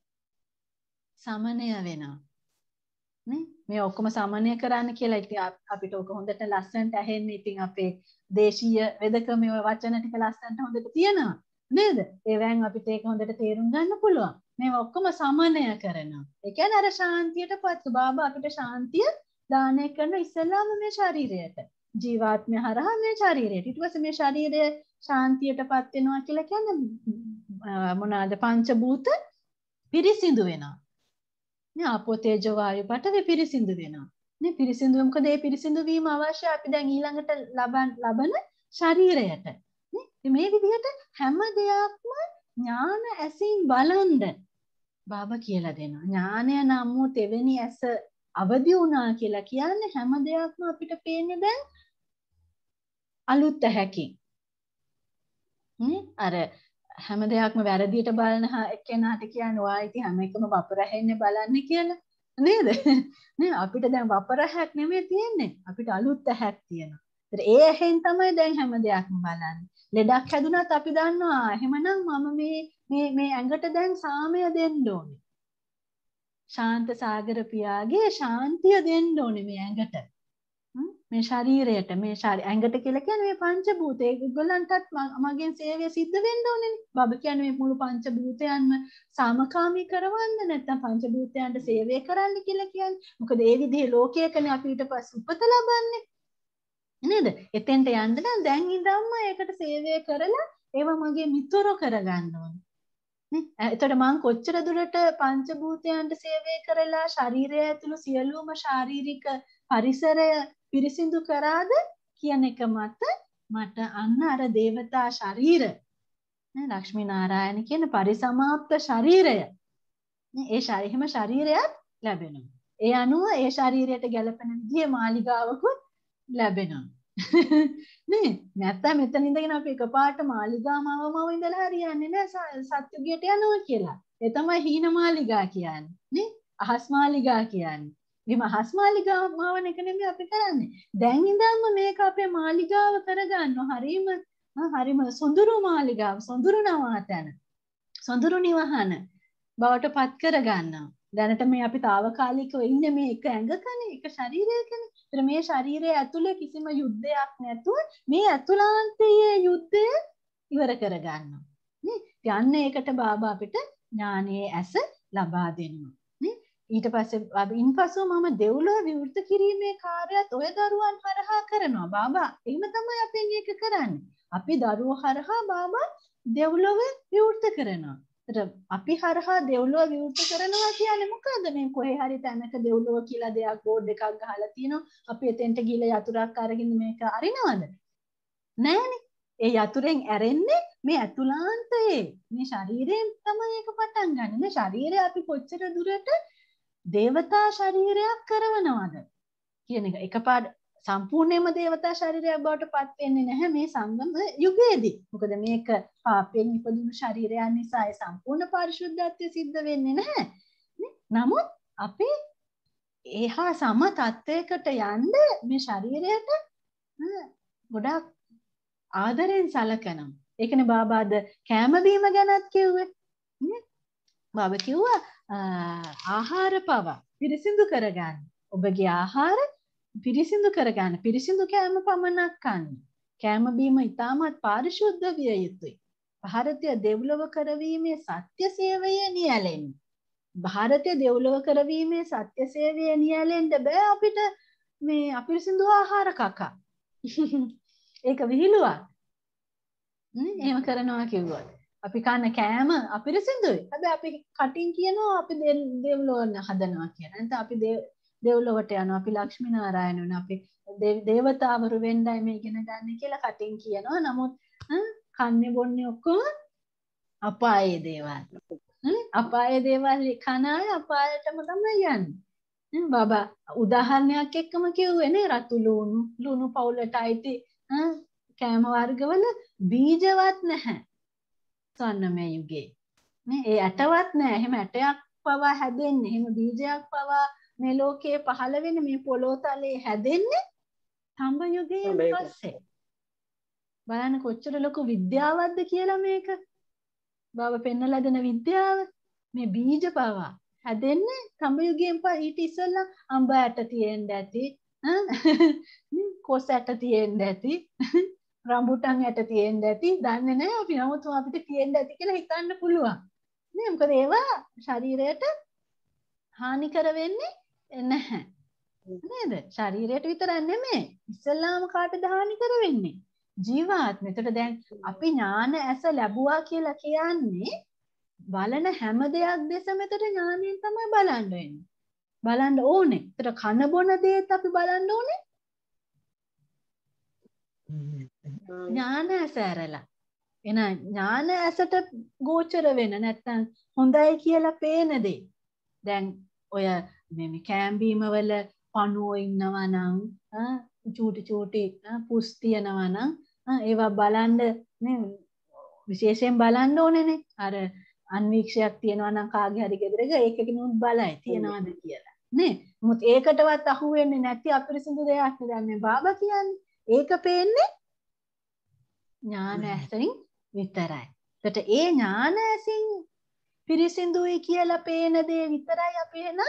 සමනය වෙනවා. නේ මේ ඔක්කොම සමනය කරන්න කියලා ඉතින් අපිට ඔක හොඳට ලස්සනට ඇහෙන්නේ. ඉතින් අපේ දේශීය වෙදකමේ වචන ටික ලස්සනට හොඳට තියෙනවා නේද? ඒවෙන් අපිට ඒක හොඳට තේරුම් ගන්න පුළුවන්. මේවා ඔක්කොම සමනය කරනවා. ඒ කියන්නේ අර ශාන්තියටපත් බාබා අපිට ශාන්තිය දානය කරන ඉස්සෙල්ලාම මේ ශරීරයට. ජීවාත්මය හරහා මේ ශරීරයට. ඊට පස්සේ මේ ශරීරය ශාන්තියටපත් වෙනවා කියලා කියන්නේ මොනවාද? පංචභූත පිරිසිදු වෙනවා. නේ ආපෝ තේජෝ වායු පඨවි පිරිසිදු වෙනවා. නේ පිරිසිදු මොකද මේ පිරිසිදු වීම අවශ්‍යයි අපි දැන් ඊළඟට ලබන ලබන ශරීරයට. නේ මේ විදිහට හැම දෙයක්ම ඥාන ඇසින් බලන්ද බාබා කියලා දෙනවා. ඥානය නම් වූ තෙවෙනි ඇස අවදි වුණා කියලා කියන්නේ හැම දෙයක්ම අපිට පේන්නේ දැන් අලුත් ඇහැකින්. නේ අර හැම දෙයක්ම වැරදියට බලන එක්කෙනාට කියන්නේ ඔයා ඉතින් හැම එකම වපරැහෙන්නේ බලන්නේ කියලා නේද? නේ අපිට දැන් වපරැහැක් නෙමෙයි තියෙන්නේ. අපිට අලුත් ඇහැක් තියෙනවා. ඒතර ඒ ඇහෙන් තමයි දැන් හැම දෙයක්ම බලන්නේ. ලෙඩක් හැදුනත් අපි දන්නවා එහෙමනම් මම මේ මේ මේ ඇඟට දැන් සාමය දෙන්න ඕනේ. ශාන්ත සාගර පියාගේ ශාන්තිය දෙන්න ඕනේ මේ ඇඟට. මේ ශරීරයට මේ ඇඟට කියලා කියන්නේ මේ පංචභූත ඒගොල්ලන්ටත් මගෙන් සේවය සිද්ධ වෙන්න ඕනේ. බබ කියන්නේ මේ මුළු පංචභූතයන්ම සාමකාමී කරවන්න නැත්නම් පංචභූතයන්ට සේවය කරන්න කියලා කියන්නේ. මොකද ඒ විදිහේ ලෝකයකනේ අපි ඊට පස්සේ උපත ලබන්නේ. නේද? එතෙන්ට යන්න නම් දැන් ඉඳන්ම ඒකට සේවය කරලා ඒව මගේ මිතුරු කරගන්න ඕනේ. නේ? එතකොට මං කොච්චර දුරට පංචභූතයන්ට සේවය කරලා ශරීරය ඇතුළු සියලුම ශාරීරික පරිසරය පිරිසිදු කරාද කියන එක මත මට අන්න අර දේවතා ශරීර නේ ලක්ෂ්මී නාරායණ කියන පරිසමාප්ත ශරීරය නේ ඒ ශරීරෙම ශරීරයක් ලැබෙනවා. ඒ අනුව ඒ ශරීරයට ගැලපෙන විදිහේ මාලිගාවකුත් ලැබෙනවා. නේ නැත්නම් මෙතන ඉඳගෙන අපි එකපාරට මාලිගාමවමව ඉඳලා හරියන්නේ නැහැ සත්‍යගියට යනවා කියලා. ඒ තමයි හීන මාලිගා කියන්නේ. නේ අහස් මාලිගා කියන්නේ. මේ මහස් මාලිගාව මාවන එක නෙමෙයි අපි කරන්නේ. දැන් ඉඳන්ම මේක අපේ මාලිගාව කරගන්නවා. හරීම හරීම සොඳුරු මාලිගාව, සොඳුරු නවාතැන, සොඳුරු නිවහන බවට පත් කරගන්නවා. දැනට මේ අපි తాවකාලිකව ඉන්නේ මේ එක ඇඟකනේ, එක ශරීරයකනේ. ඒතර මේ ශරීරය ඇතුලේ කිසිම යුද්ධයක් නැතුව මේ ඇතුළාන්තයේ යුද්ධය ඉවර කරගන්නවා. නේ? යන්න ඒකට බාබා අපිට ඥානයේ ඇස ලබා දෙනවා. නේ? ඊට පස්සේ ඉන්පසු මම දෙව්ලොව විවෘත කිරීමේ කාර්යයත් ඔය දරුවන් හරහා කරනවා. බාබා එහෙම තමයි අපෙන් ඒක කරන්නේ. අපි දරුවෝ හරහා බාබා දෙව්ලොව විවෘත කරනවා. ඒතර අපි හරහා දෙව්ලොව විවෘත කරනවා කියන්නේ මොකද්ද? මේ කොහේ හරි තැනක දෙව්ලොව කියලා දෙයක් බෝඩ් එකක් ගහලා තියෙනවා. අපි එතෙන්ට ගිහලා යතුරක් අරගෙන මේක අරිනවද? නෑනේ. ඒ යතුරෙන් ඇරෙන්නේ මේ ඇතුළාන්තයේ මේ ශරීරයෙන් තමයි ඒක පටන් ගන්න. මේ ශරීරය අපි කොච්චර දුරට දේවතා ශරීරයක් කරනවද කියන එක එකපාර සම්පූර්ණයෙන්ම දේවතා ශරීරයක් බවට පත් වෙන්නේ නැහැ මේ සංගම යුගයේදී. මොකද මේක පාපයෙන් ඉපදුණු ශරීරයන් නිසා ඒ සම්පූර්ණ පරිශුද්ධත්වය සිද්ධ වෙන්නේ නැහැ. නමුත් අපි එහා සම තත්වයකට යන්න මේ ශරීරයට ගොඩාක් ආදරෙන් සලකනවා. ඒකනේ බාබාද කැම බීම ගැනත් කිව්වේ. බාබා කිව්වා ආහාර පව පිරිසිදු කරගන්න. ඔබගේ ආහාර පිරිසිදු කරගන්න. පිරිසිදු කෑම පමණක් කන්න. කෑම බීම ඉතාමත් පාරිශුද්ධ විය යුතුයි. ಭಾರತೀಯ දෙව්ලොව කරවීමේ සත්‍ය සේවය නියැලෙන්න. ಭಾರತೀය දෙව්ලොව කරවීමේ සත්‍ය සේවය නියැලෙන්න බෑ අපිට මේ අපිරිසිදු ආහාර කකා. ඒක විහිළුවක්. එහෙම කරනවා කිව්වොත් අපි කන කෑම අපිරිසිදුයි. හැබැයි අපි කටින් කියනවා අපි දෙව්ලොව හදනවා කියලා. නැත්නම් අපි දෙව්ලොවට යනවා. අපි ලක්ෂ්මී නාරායණ වෙනවා. අපි දේවතාවරු වෙන්නයි මේ ඉගෙන ගන්න කියලා කටින් කියනවා. නමුත් කන්නේ බොන්නේ ඔක්කොම අපායේ දේවල්. අපායේ දේවල් කන අය අපායටම තමයි යන්නේ. බබා උදාහරණයක් එක්කම කිව්වේ නේ රතු ලුණු ලුණු පවුලට අයිති කෑම වර්ගවල බීජවත් නැහැ. ස්වර්ණමය යුගයේ නේ ඒ ඇටවත් නැහැ. එහෙම ඇටයක් පවා හැදෙන්නේ, එහෙම බීජයක් පවා මේ ලෝකයේ පහළ වෙන්නේ, මේ පොළොව තලයේ හැදෙන්නේ තඹ යුගයෙන් පස්සේ. බලන්න කොච්චර ලොකු විද්‍යාවක්ද කියලා මේක. බව පෙන්නලා දෙන විද්‍යාව. මේ බීජ පවා හැදෙන්නේ තඹ යුගයෙන් පස්සේ. ඊට ඉස්සෙල්ලා අඹ ඇට තියෙන්න ඇති, කොස් ඇට තියෙන්න ඇති, රම්බුටන් ඇට තියෙන්න ඇති. දන්නේ නැහැ අපි. නමුත් අපිට තියෙන්න ඇති කියලා හිතන්න පුළුවන් නේ. මොකද ඒවා ශරීරයට හානි කර වෙන්නේ නැහැ නේද? ශරීරයට විතරක් නෙමෙයි. ඉස්සෙල්ලාම කාටද හානි කර වෙන්නේ? ජීවාත්මය. එතකොට දැන් අපි ඥාන ඇස ලැබුවා කියලා කියන්නේ බලන හැම දෙයක් දෙස මෙතන ඥාණයෙන් තමයි බලන්න වෙන්නේ. බලන්න ඕනේ. එතකොට කන බොන දේත් අපි බලන්න ඕනේ ඥාන ඇස ඇරලා. එන ඥාන ඇසට ගෝචර වෙන නැත්නම් හොඳයි කියලා පේන දේ. දැන් ඔය මේ කෑම්බීම වල පණුවෝ ඉන්නවා නම් චූටි චූටි පුස් තියනවා නම් ඒවා බලන්න නේ විශේෂයෙන් බලන්න ඕනේනේ. අර අන්වීක්ෂයක් තියනවා නම් කාගේ හරි ගෙදරක ඒකකිනුත් බලයි තියනවාද කියලා නේ. මොකද ඒකටවත් අහු වෙන්නේ නැති අපිරිසිදු දෙයක් නේ දැන් මේ බාබා කියන්නේ. ඒක පේන්නේ ඥාන ඇසින් විතරයි. එතකොට ඒ ඥාන ඇසින් පිරිසිදුයි කියලා පේන දේ විතරයි අපි එන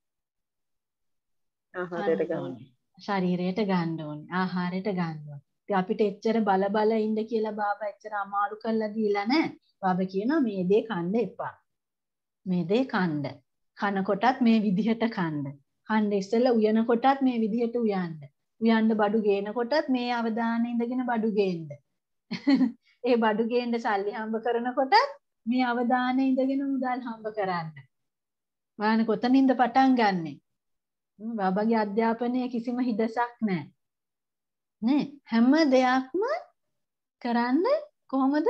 ආහාරයට ගන්න. ශරීරයට ගන්න ඕනේ. ආහාරයට ගන්න ඕනේ. ඉතින් අපිට එච්චර බල බල ඉන්න කියලා බාබා එච්චර අමාරු කරලා දීලා නැහැ. බාබා කියනවා මේ දේ කන්න එපා. මේ දේ කන්න. කන කොටත් මේ විදිහට කන්න. කන්න ඉස්සෙල්ලා උයන කොටත් මේ විදිහට උයන්න. උයන්න බඩු ගේන කොටත් මේ අවධානය ඉඳගෙන බඩු ගේන්න. ඒ බඩු ගේන්න සල්ලි හම්බ කරනකොටත් මේ අවධානය ඉඳගෙන මුදල් හම්බ කරන්න. බලන්න කොතනින්ද පටන් ගන්නෙ? බාබාගේ අධ්‍යාපනයේ කිසිම හිදසක් නැහැ. නේ හැම දෙයක්ම කරන්න කොහොමද?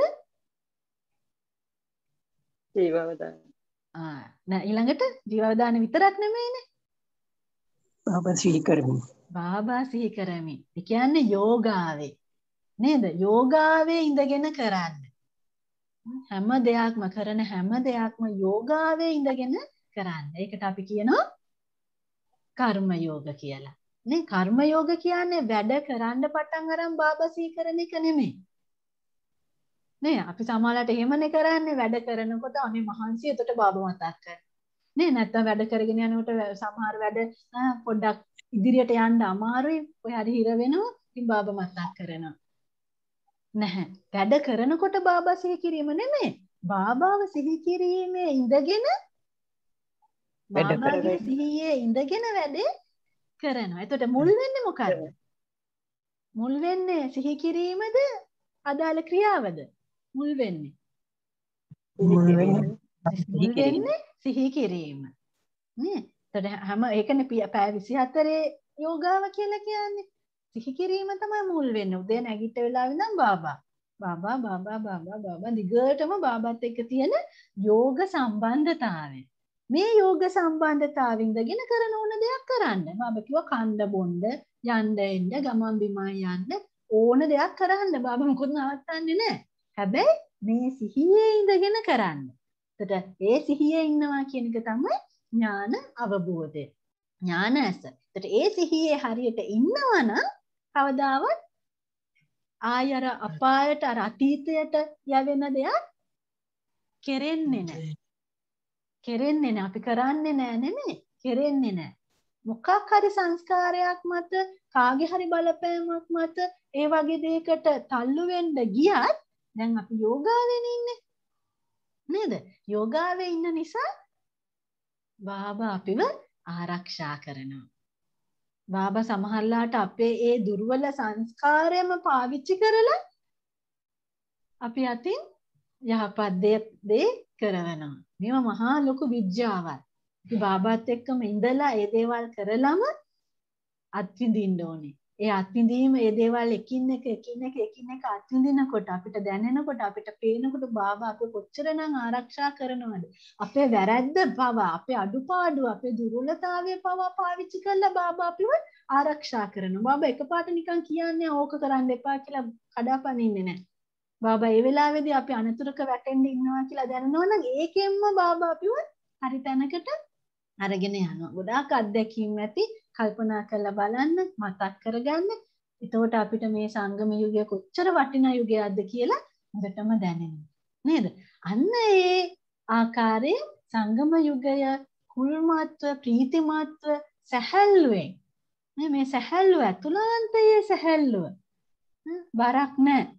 ජීවවදාන. ආ නෑ ඊළඟට ජීවවදාන විතරක් නෙමෙයිනේ. බාබා සිහි කරමින්. බාබා සිහි කරමින්. ඒ කියන්නේ යෝගාවේ. නේද? යෝගාවේ ඉඳගෙන කරන්න. හැම දෙයක්ම කරන හැම දෙයක්ම යෝගාවේ ඉඳගෙන කරන්න. ඒකට අපි කියනවා කර්ම යෝග කියලා. නේ කර්ම යෝග කියන්නේ වැඩ කරන්න පටන් අරන් බාබා සිහි කරන එක නෙමෙයි. නේ අපි සමහරවිට එහෙමනේ කරන්නේ වැඩ කරනකොට අනේ මහන්සිය එතකොට බාබා මතක් කරගන්න. නේ නැත්තම් වැඩ කරගෙන යනකොට සමහර වැඩ පොඩ්ඩක් ඉදිරියට යන්න අමාරුයි. ඔය හරි හිර වෙනවා. ඉතින් බාබා මතක් කරනවා. නැහැ. වැඩ කරනකොට බාබා සිහි කිරීම නෙමෙයි. බාබාව සිහි කිරීමේ ඉඳගෙන බාබාගේ සිහියේ ඉඳගෙන වැඩේ කරනවා. එතකොට මුල් වෙන්නේ මොකද්ද? මුල් වෙන්නේ සිහි කිරීමද අදාළ ක්‍රියාවද? මුල් වෙන්නේ. මුල් වෙන්නේ මුල් වෙන්නේ සිහි කිරීම. නේ? එතකොට හැම ඒකනේ පැය විසිහතරේ යෝගාව කියලා කියන්නේ. සිහි කිරීම තමයි මුල් වෙන්නේ. උදේ නැගිට වෙලාවෙ ඉඳන් බාබා. බාබා බාබා බාබා බාබා දිගටම බාබාත් එක්ක තියෙන යෝග සම්බන්ධතාවය. මේ යෝග සම්බන්ධතාවෙන් ඉඳගෙන කරන ඕන දෙයක් කරන්න. බාබා කිව්වා කන්න බොන්න, යන්න එන්න, ගමන් බිමන් යන්න ඕන දෙයක් කරන්න. බාබා මොකොත් නවත්තන්නේ නැහැ. හැබැයි මේ සිහියේ ඉඳගෙන කරන්න. එතකොට ඒ සිහියේ ඉන්නවා කියන එක තමයි ඥාන අවබෝධය. ඥාන ඇස. එතකොට ඒ සිහියේ හරියට ඉන්නවනම් කවදාවත් ආය අර අපායට අර අතීතයට යවෙන දෙයක් කෙරෙන්නේ නැහැ. කෙරෙන්නේ නැහැ. අපි කරන්නේ නැහැ නෙමෙයි. කෙරෙන්නේ නැහැ. මොකක් හරි සංස්කාරයක් මත කාගේ හරි බලපෑමක් මත ඒ වගේ දෙයකට තල්ලු වෙන්න ගියත් දැන් අපි යෝගාවෙන් ඉන්නේ. නේද? යෝගාවේ ඉන්න නිසා බාබා අපිව ආරක්ෂා කරනවා. බාබා සමහරලාට අපේ ඒ දුර්වල සංස්කාරයම පාවිච්චි කරලා අපි අතින් යහපත් දේ කරනවා. මේවා මහා ලොකු විද්‍යාවක්. ඉතින් බාබාත් එක්කම ඉඳලා ඒ දේවල් කරලම අත්විඳින්න ඕනේ. ඒ අත්විඳීම ඒ දේවල් එකින් එක එකින් එක එකින් එක අත්විඳිනකොට අපිට දැනෙනකොට අපිට පේනකොට බාබා අපේ කොච්චරනම් ආරක්ෂා කරනවද? අපේ වැරැද්ද පවා අපේ අඩුපාඩු අපේ දුර්වලතාවය පවා පාවිච්චි කරලා බාබා අපිව ආරක්ෂා කරනවා. බාබා එකපාරට නිකන් කියන්නේ ඕක කරන්න එපා කියලා කඩාපනින්නේ නැහැ. බාබා ඒ වෙලාවේදී අපි අනතුරක වැටෙන්න ඉන්නවා කියලා දැනනවනම් ඒකෙන්ම බාබා අපිව හරි තැනකට අරගෙන යනවා. ගොඩාක් අත්දැකීම් ඇති කල්පනා කරලා බලන්න මතක් කරගන්න. එතකොට අපිට මේ සංගම යුගය කොච්චර වටිනා යුගයක්ද කියලා හොඳටම දැනෙනවා. නේද? අන්න ඒ ආකාරයේ සංගම යුගය කුල්මත්ව ප්‍රීතිමත්ව සැහැල්ලුවෙන් මේ සැහැල්ලුව ඇතුළාන්තයේ සැහැල්ලුව බරක් නැහැ.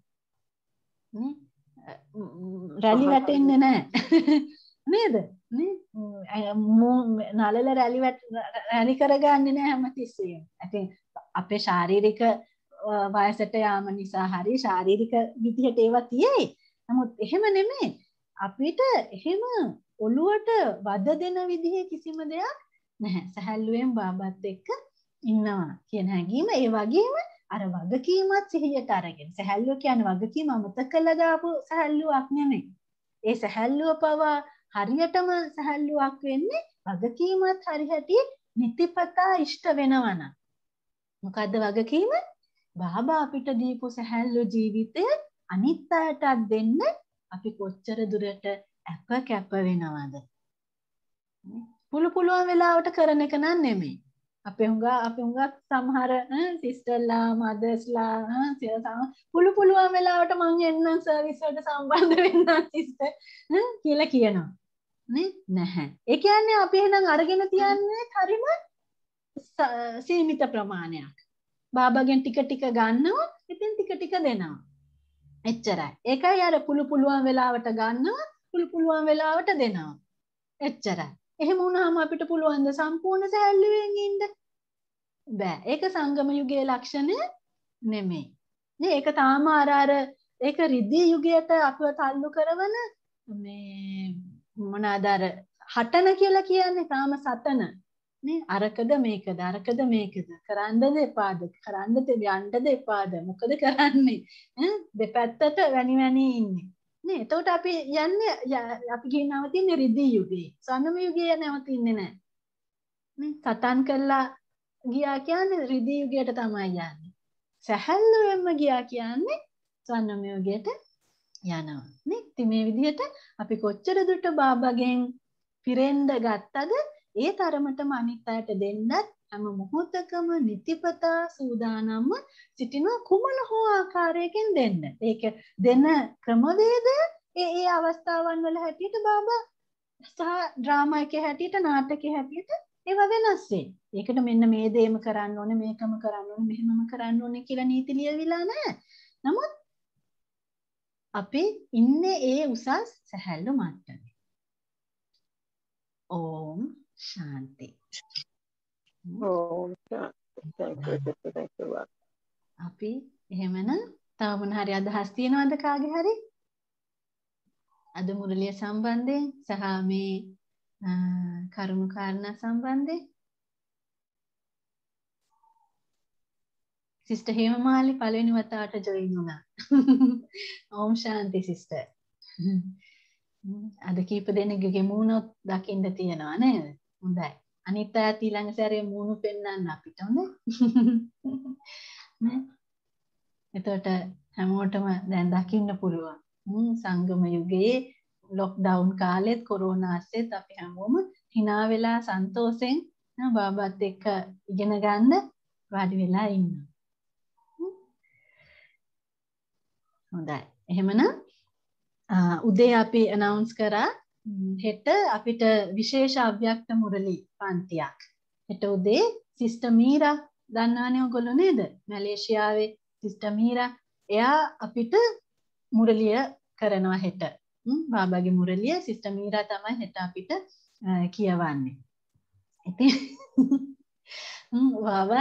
රැලි වැටෙන්නේ නැහැ. නේද? නේ නලල රැලි රැලි කරගන්නේ නැහැ හැමතිස්සෙම. ඉතින් අපේ ශාරීරික වයසට යාම නිසා හරි ශාරීරික විදිහට ඒවා තියෙයි. නමුත් එහෙම නෙමෙයි. අපිට එහෙම ඔළුවට වද දෙන විදිහේ කිසිම දෙයක් නැහැ. සැහැල්ලුවෙන් බාබාත් එක්ක ඉන්නවා කියන හැඟීම ඒ වගේම අර වගකීමත් සිහියට අරගෙන. සැහැල්ලුව කියන්නේ වගකීම අමතක කළා දාපු සැහැල්ලුවක් නෙමෙයි. ඒ සැහැල්ලුව පවා හරියටම සැහැල්ලුවක් වෙන්නේ වගකීමත් හරියට නිතිපතා ඉෂ්ට වෙනවනම්. මොකද්ද වගකීම? බාබා අපිට දීපු සැහැල්ලු ජීවිතය අනිත් අයටත් දෙන්න අපි කොච්චර දුරට අප කැප වෙනවද? පුළු පුළුවන් වෙලාවට කරන එක නන් නෙමෙයි. අපේ හුඟා අපේ හුඟා සමහර සිස්ටර්ලා මදර්ස්ලා පුළු පුළුවන් වෙලාවට මං එන්නම් සර්විස් වලට සම්බන්ධ වෙන්නම් සිස්ටර් කියලා කියනවා නේ නැහැ. ඒ කියන්නේ අපි එහෙනම් අරගෙන තියන්නේ හරිම සීමිත ප්‍රමාණයක්. බාබාගෙන් ටික ටික ගන්නවා ඉතින් ටික ටික දෙනවා. එච්චරයි. ඒකයි අර පුළු පුළුවන් වෙලාවට ගන්නවා පුළු පුළුවන් වෙලාවට දෙනවා. එච්චරයි. එහෙම වුණාම අපිට පුළුවන් ද සම්පූර්ණ සැහැල්ලුවෙන් ඉන්න? බෑ. ඒක සංගම යුගයේ ලක්ෂණය නෙමෙයි. නේ ඒක තාම අර අර ඒක රිදී යුගයට අපව තල්ලු කරවන මේ මොනවාද අර හටන කියලා කියන්නේ තාම සතන. නේ අරකද මේකද අරකද මේකද කරන්නද එපාද කරන්නද යන්නද එපාද මොකද කරන්නේ ඈ දෙපැත්තට වැනි වැනි ඉන්නේ. නේ එතකොට අපි යන්නේ අපි ගිහින් නවතින්නේ රිදී යුගයේ. සංගම යුගයේ නවතින්නේ නැහැ. නේ සතන් කළා ගියා කියන්නේ රිදී යුගයට තමයි යන්නේ. සැහැල්ලුවෙන්ම ගියා කියන්නේ සංගම යුගයට යනවා. නේ ඉතින් මේ විදිහට අපි කොච්චර දුරට බාබාගෙන් පිරෙන්න ගත්තද ඒ තරමටම අනිත් අයට දෙන්නත් හැම මොහොතකම නිතිපතා සූදානම්ව සිටින කුමන හෝ ආකාරයකින් දෙන්න. ඒක දෙන ක්‍රමවේදය ඒ ඒ අවස්ථාවන් වල හැටියට බාබා සහ ඩ්‍රාමා එකේ හැටියට නාටකයේ හැටියට ඒවා වෙනස් වෙයි. ඒකට මෙන්න මේ දේම කරන්න ඕනේ මේකම කරන්න ඕනේ මෙහෙමම කරන්න ඕනේ කියලා නීති ලියවිලා නැහැ. නමුත් අපි ඉන්නේ ඒ උසස් සැහැල්ලු මට්ටමේ. ඕම් ශාන්ති. ඕම් ශාන්ති. අපි එහෙමනම් තව මොන හරි අදහස් තියෙනවද කාගේ හරි? අද මුරලිය සම්බන්ධයෙන් සහ මේ කරුණු කාරණා සම්බන්ධයෙන් සිස්ටර් හේමමාලි පළවෙනි වතාවට ජොයින් වුණා. ඕම් ශාන්ති සිස්ටර්. අද කීප දෙනෙක්ගේ මූණත් දකින්න තියෙනවා නේද? හොඳයි. අනිත් අයත් ඊළඟ සැරේ මූණු පෙන්වන්න අපිට හොඳ. නේ? එතකොට හැමෝටම දැන් දකින්න පුළුවන්. සංගම යුගයේ ලොක්ඩවුන් කාලෙත් කොරෝනා ඇස්සෙත් අපි හැමෝම hina වෙලා සන්තෝෂෙන් බාබාත් එක්ක ඉගෙන ගන්න වාඩි වෙලා ඉන්නවා. හොඳයි. එහෙමනම් උදේ අපි අනවුන්ස් කරා හෙට අපිට විශේෂ අව්‍යක්ත මුරලි පන්තියක්. හෙට උදේ සිස්ටර් මීරා දන්නවනේ ඔයගොල්ලෝ නේද? මැලේසියාවේ සිස්ටර් මීරා එයා අපිට මුරලිය කරනවා හෙට. බාබාගේ මුරලිය සිස්ටර් මීරා තමයි හෙට අපිට කියවන්නේ. ඉතින් බාබා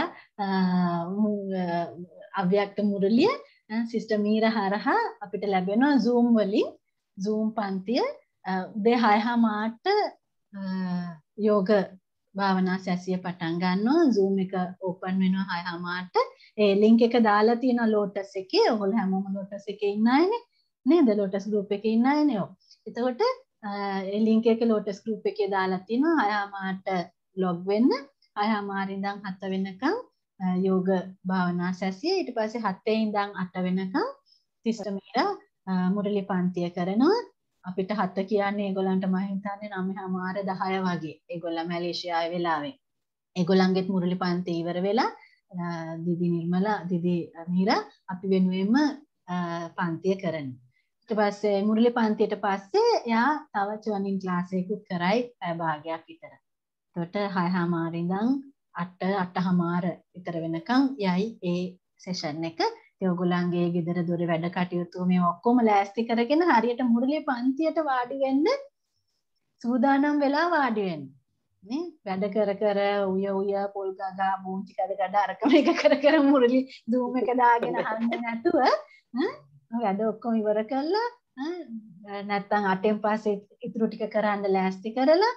අව්‍යක්ත මුරලිය සිස්ටර් මීරා හරහා අපිට ලැබෙනවා Zoom වලින් Zoom පන්තිය උදේ හය හමාරට යෝග භාවනා සැසිය පටන් ගන්නවා. Zoom එක ඕපන් වෙනවා හය හමාරට. ඒ ලින්ක් එක දාලා තියෙනවා Lotus එකේ. ඔයගොල්ලෝ හැමෝම Lotus එකේ ඉන්න අයනේ නේද? Lotus group එකේ ඉන්න අයනේ. ඔව්. එතකොට ඒ ලින්ක් එක Lotus group එකේ දාලා තියෙනවා හය හමාරට log වෙන්න. හය හමාර ඉඳන් හත වෙනකම් යෝග භාවනා සැසිය. ඊට පස්සේ හතේ ඉඳන් අට වෙනකම් සිස්ටර් මීරා මුරලි පන්තිය කරනවා. අපිට හත කියන්නේ ඒගොල්ලන්ට මම හිතන්නේ නවය හමාර දහය වගේ. ඒගොල්ලන් මැලේසියාවේ වෙලාවෙන්. ඒගොල්ලන්ගෙත් මුරලි පන්තිය ඉවර වෙලා දිදි නිර්මලා දිදි මීරා අපි වෙනුවෙන්ම පන්තිය කරනවා. ඊට පස්සේ මුරලි පන්තියට පස්සේ එයා තව ජොයිනින් ක්ලාස් එකකුත් කරයි පැය භාගයක් විතර. එතකොට හය හමාර ඉඳන් අට අට හමාර විතර වෙනකම් යයි ඒ සෙෂන් එක. ඔයගොල්ලන්ගේ ගෙදර දොර වැඩ කටයුතු මේ ඔක්කොම ලෑස්ති කරගෙන හරියට මුරලි පන්තියට වාඩි වෙන්න සූදානම් වෙලා වාඩි වෙන්න. නේ වැඩ කර කර උය උය පොල් ගගා බෝංචි කඩ කඩ අරක මේක කර කර මුරලි Zoom එක දාගෙන අහන්න නැතුව වැඩ ඔක්කොම ඉවර කළා නැත්තම් අටෙන් පස්සේ ඉතුරු ටික කරන්න ලෑස්ති කරලා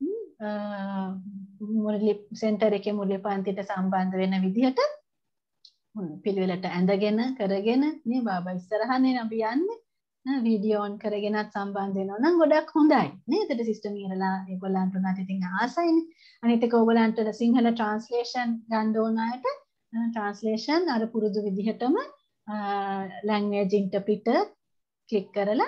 මුරලි සෙන්ටර් එකේ මුරලි පන්තියට සම්බන්ධ වෙන විදිහට පිළිවෙලට ඇඳගෙන කරගෙන මේ බාබා ඉස්සරහනේ අපි යන්නේ වීඩියෝ ඔන් කරගෙනත් සම්බන්ධ වෙනවා නම් ගොඩක් හොඳයි නේද? ඒකට සිස්ටර් මීරලා ඒගොල්ලන්ට උනත් ඉතින් ආසයිනේ. අනිත් එක ඕගොල්ලන්ට සිංහල ට්‍රාන්ස්ලේෂන් ගන්න ඕන අයට ට්‍රාන්ස්ලේෂන් අර පුරුදු විදිහටම ලැන්ග්වේජ් ඉන්ටර්ප්‍රිටර් ක්ලික් කරලා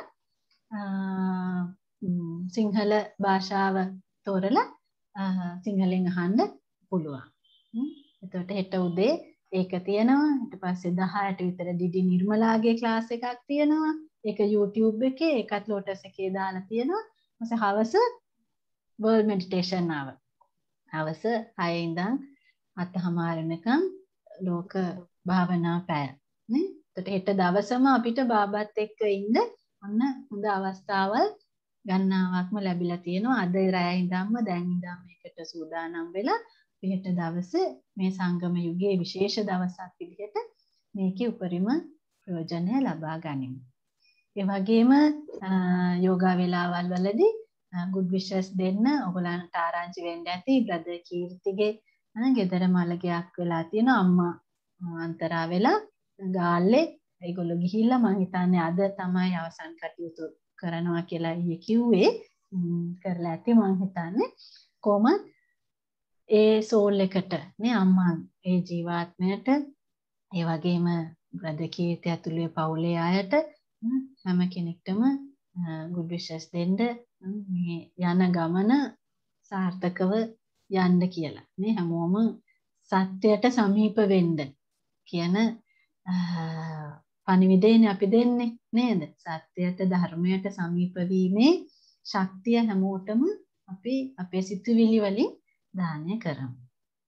සිංහල භාෂාව තෝරලා සිංහලෙන් අහන්න පුළුවන්. එතකොට හෙට උදේ ඒක තියෙනවා. ඊට පස්සේ දහයට විතර ඩිඩි නිර්මලාගේ ක්ලාස් එකක් තියෙනවා. ඒක YouTube එකේ ඒකත් ලෝටස් එකේ දාලා තියෙනවා. ඊපස්සේ හවස world meditation hour. හවස හය ඉඳන් හතමාර වෙනකම් ලෝක භාවනා පැය. නේ? එතකොට හෙට දවසම අපිට බාබාත් එක්ක ඉන්න ඔන්න හොඳ අවස්ථාවල් ගණනාවක්ම ලැබිලා තියෙනවා. අද රැය ඉඳන්ම දැන් ඉඳන් මේකට සූදානම් වෙලා හෙට දවසේ මේ සංගම යුගයේ විශේෂ දවසක් විදිහට මේකේ උපරිම ප්‍රයෝජනය ලබා ගනිමු. ඒ වගේම යෝගා වේලාවල් වලදී good wishes දෙන්න ඔයගොල්ලන්ට ආරංචි වෙන්න ඇති. බ්‍රදර් කීර්තිගේ ගෙදර මලගයක් වෙලා තියෙන අම්මා අන්තරා වෙලා ගාල්ලේ ඒගොල්ලෝ ගිහිල්ලා මං හිතන්නේ අද තමයි අවසන් කටයුතු කරනවා කියලා ඊයේ කිව්වේ. කරලා ඇති මං හිතන්නේ. කොහොමද ඒ සෝල් එකට නේ අම්මා ඒ ජීවාත්මයට ඒ වගේම බ්‍රදර් කීර්ති ඇතුළේ පවුලේ අයට හැම කෙනෙක්ටම good wishes දෙන්න මේ යන ගමන සාර්ථකව යන්න කියලා. මේ හැමෝම සත්‍යයට සමීප වෙන්න කියන පණිවිඩයනේ අපි දෙන්නේ නේද? සත්‍යයට ධර්මයට සමීප වීමේ ශක්තිය හැමෝටම අපි අපේ සිතුවිලි වලින් දානය කරමු.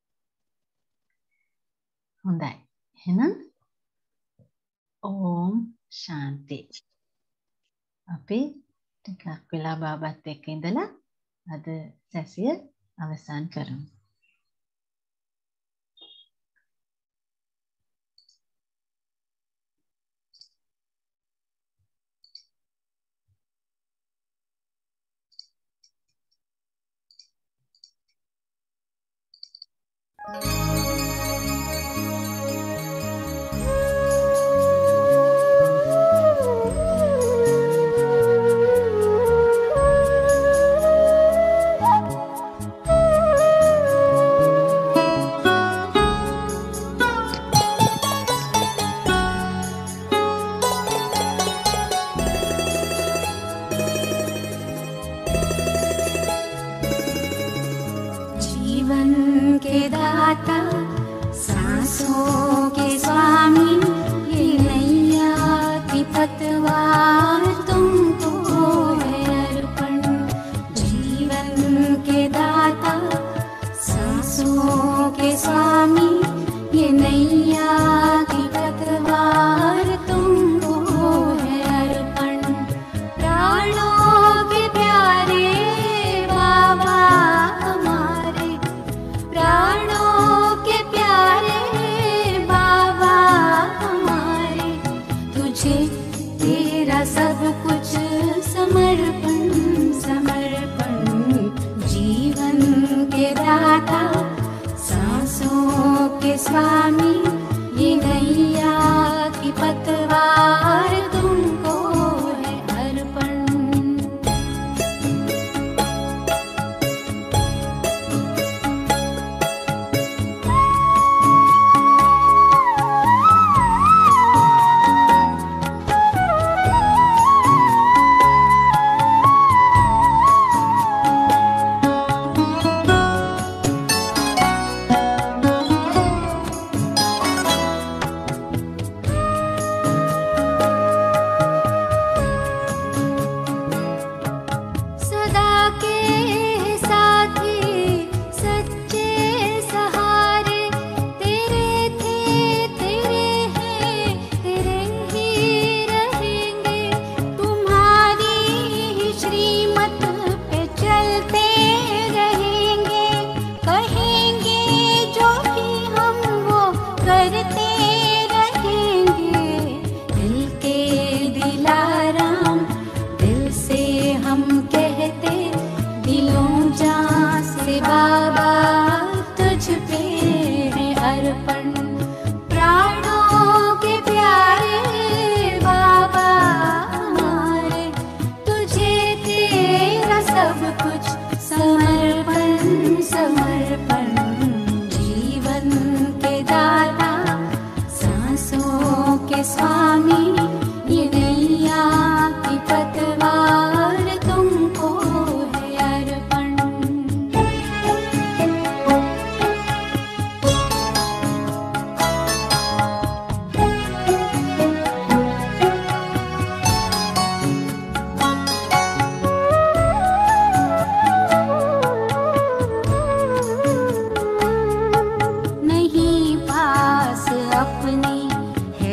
හොඳයි. එහෙනම් ඕම් ශාන්ති. අපි ටිකක් වෙලා බාබාත් එක්ක ඉඳලා අද සැසිය අවසන් කරමු.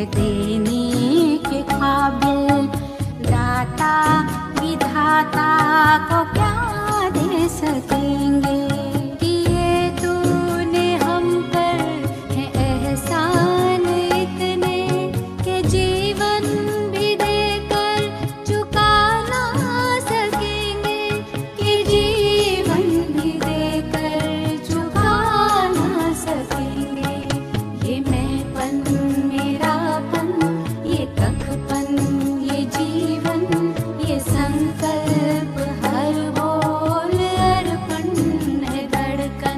देने के काबिल दाता विधाता को क्या दे सकेंगे। किए तूने हम पर है एहसान इतने के जीवन भी देकर चुका ना सकेंगे, कि जीवन भी देकर चुका ना सकेंगे। ये मैंपन मेरापन ये कखपन ये जीवन ये संकल्प हर बोल अर्पण है धड़कन।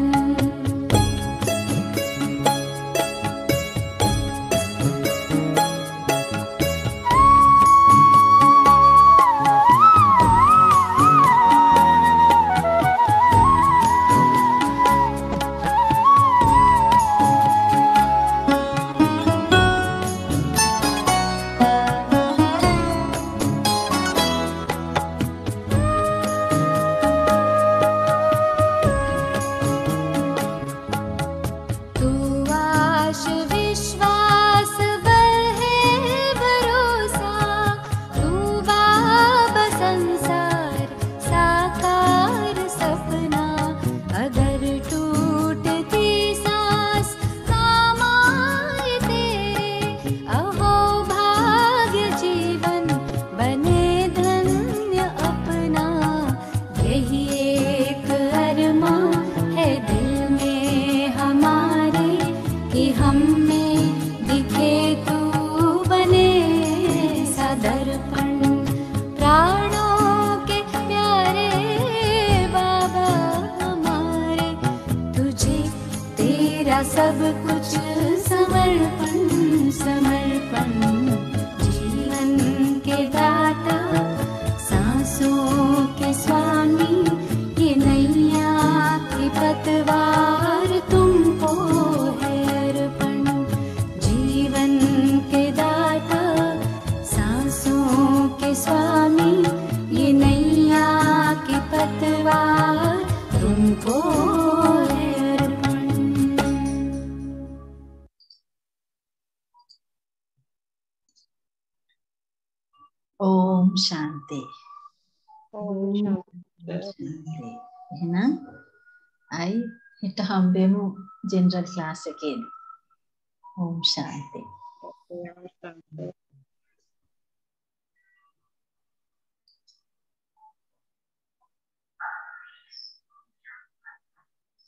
तू आश विश्वास बल है भरोसा, तू बाबा संसार साकार सपना। अगर टूटती सांस काम आए तेरे, अहो भाग्य जीवन बने धन्य अपना। यही एक अरमां है दिल में हमारे, कि हम में दिखे तू बने सा दर्पण। प्राणों के प्यारे बाबा हमारे, तुझे तेरा सब कुछ समर्पण समर्पण। जीवन के दाता सांसों के स्वामी, ये नैया की पतवार तुमको है अर्पण। जीवन के दाता सांसों के स्वामी, ये नैया की पतवार तुमको है अर्पण। ओम शांति। ඕම් ශාන්ති. शांति। එහෙනම් අයි හිට හම්බෙමු ජෙනරල් ක්ලාස් එකේදී. ओम शांति।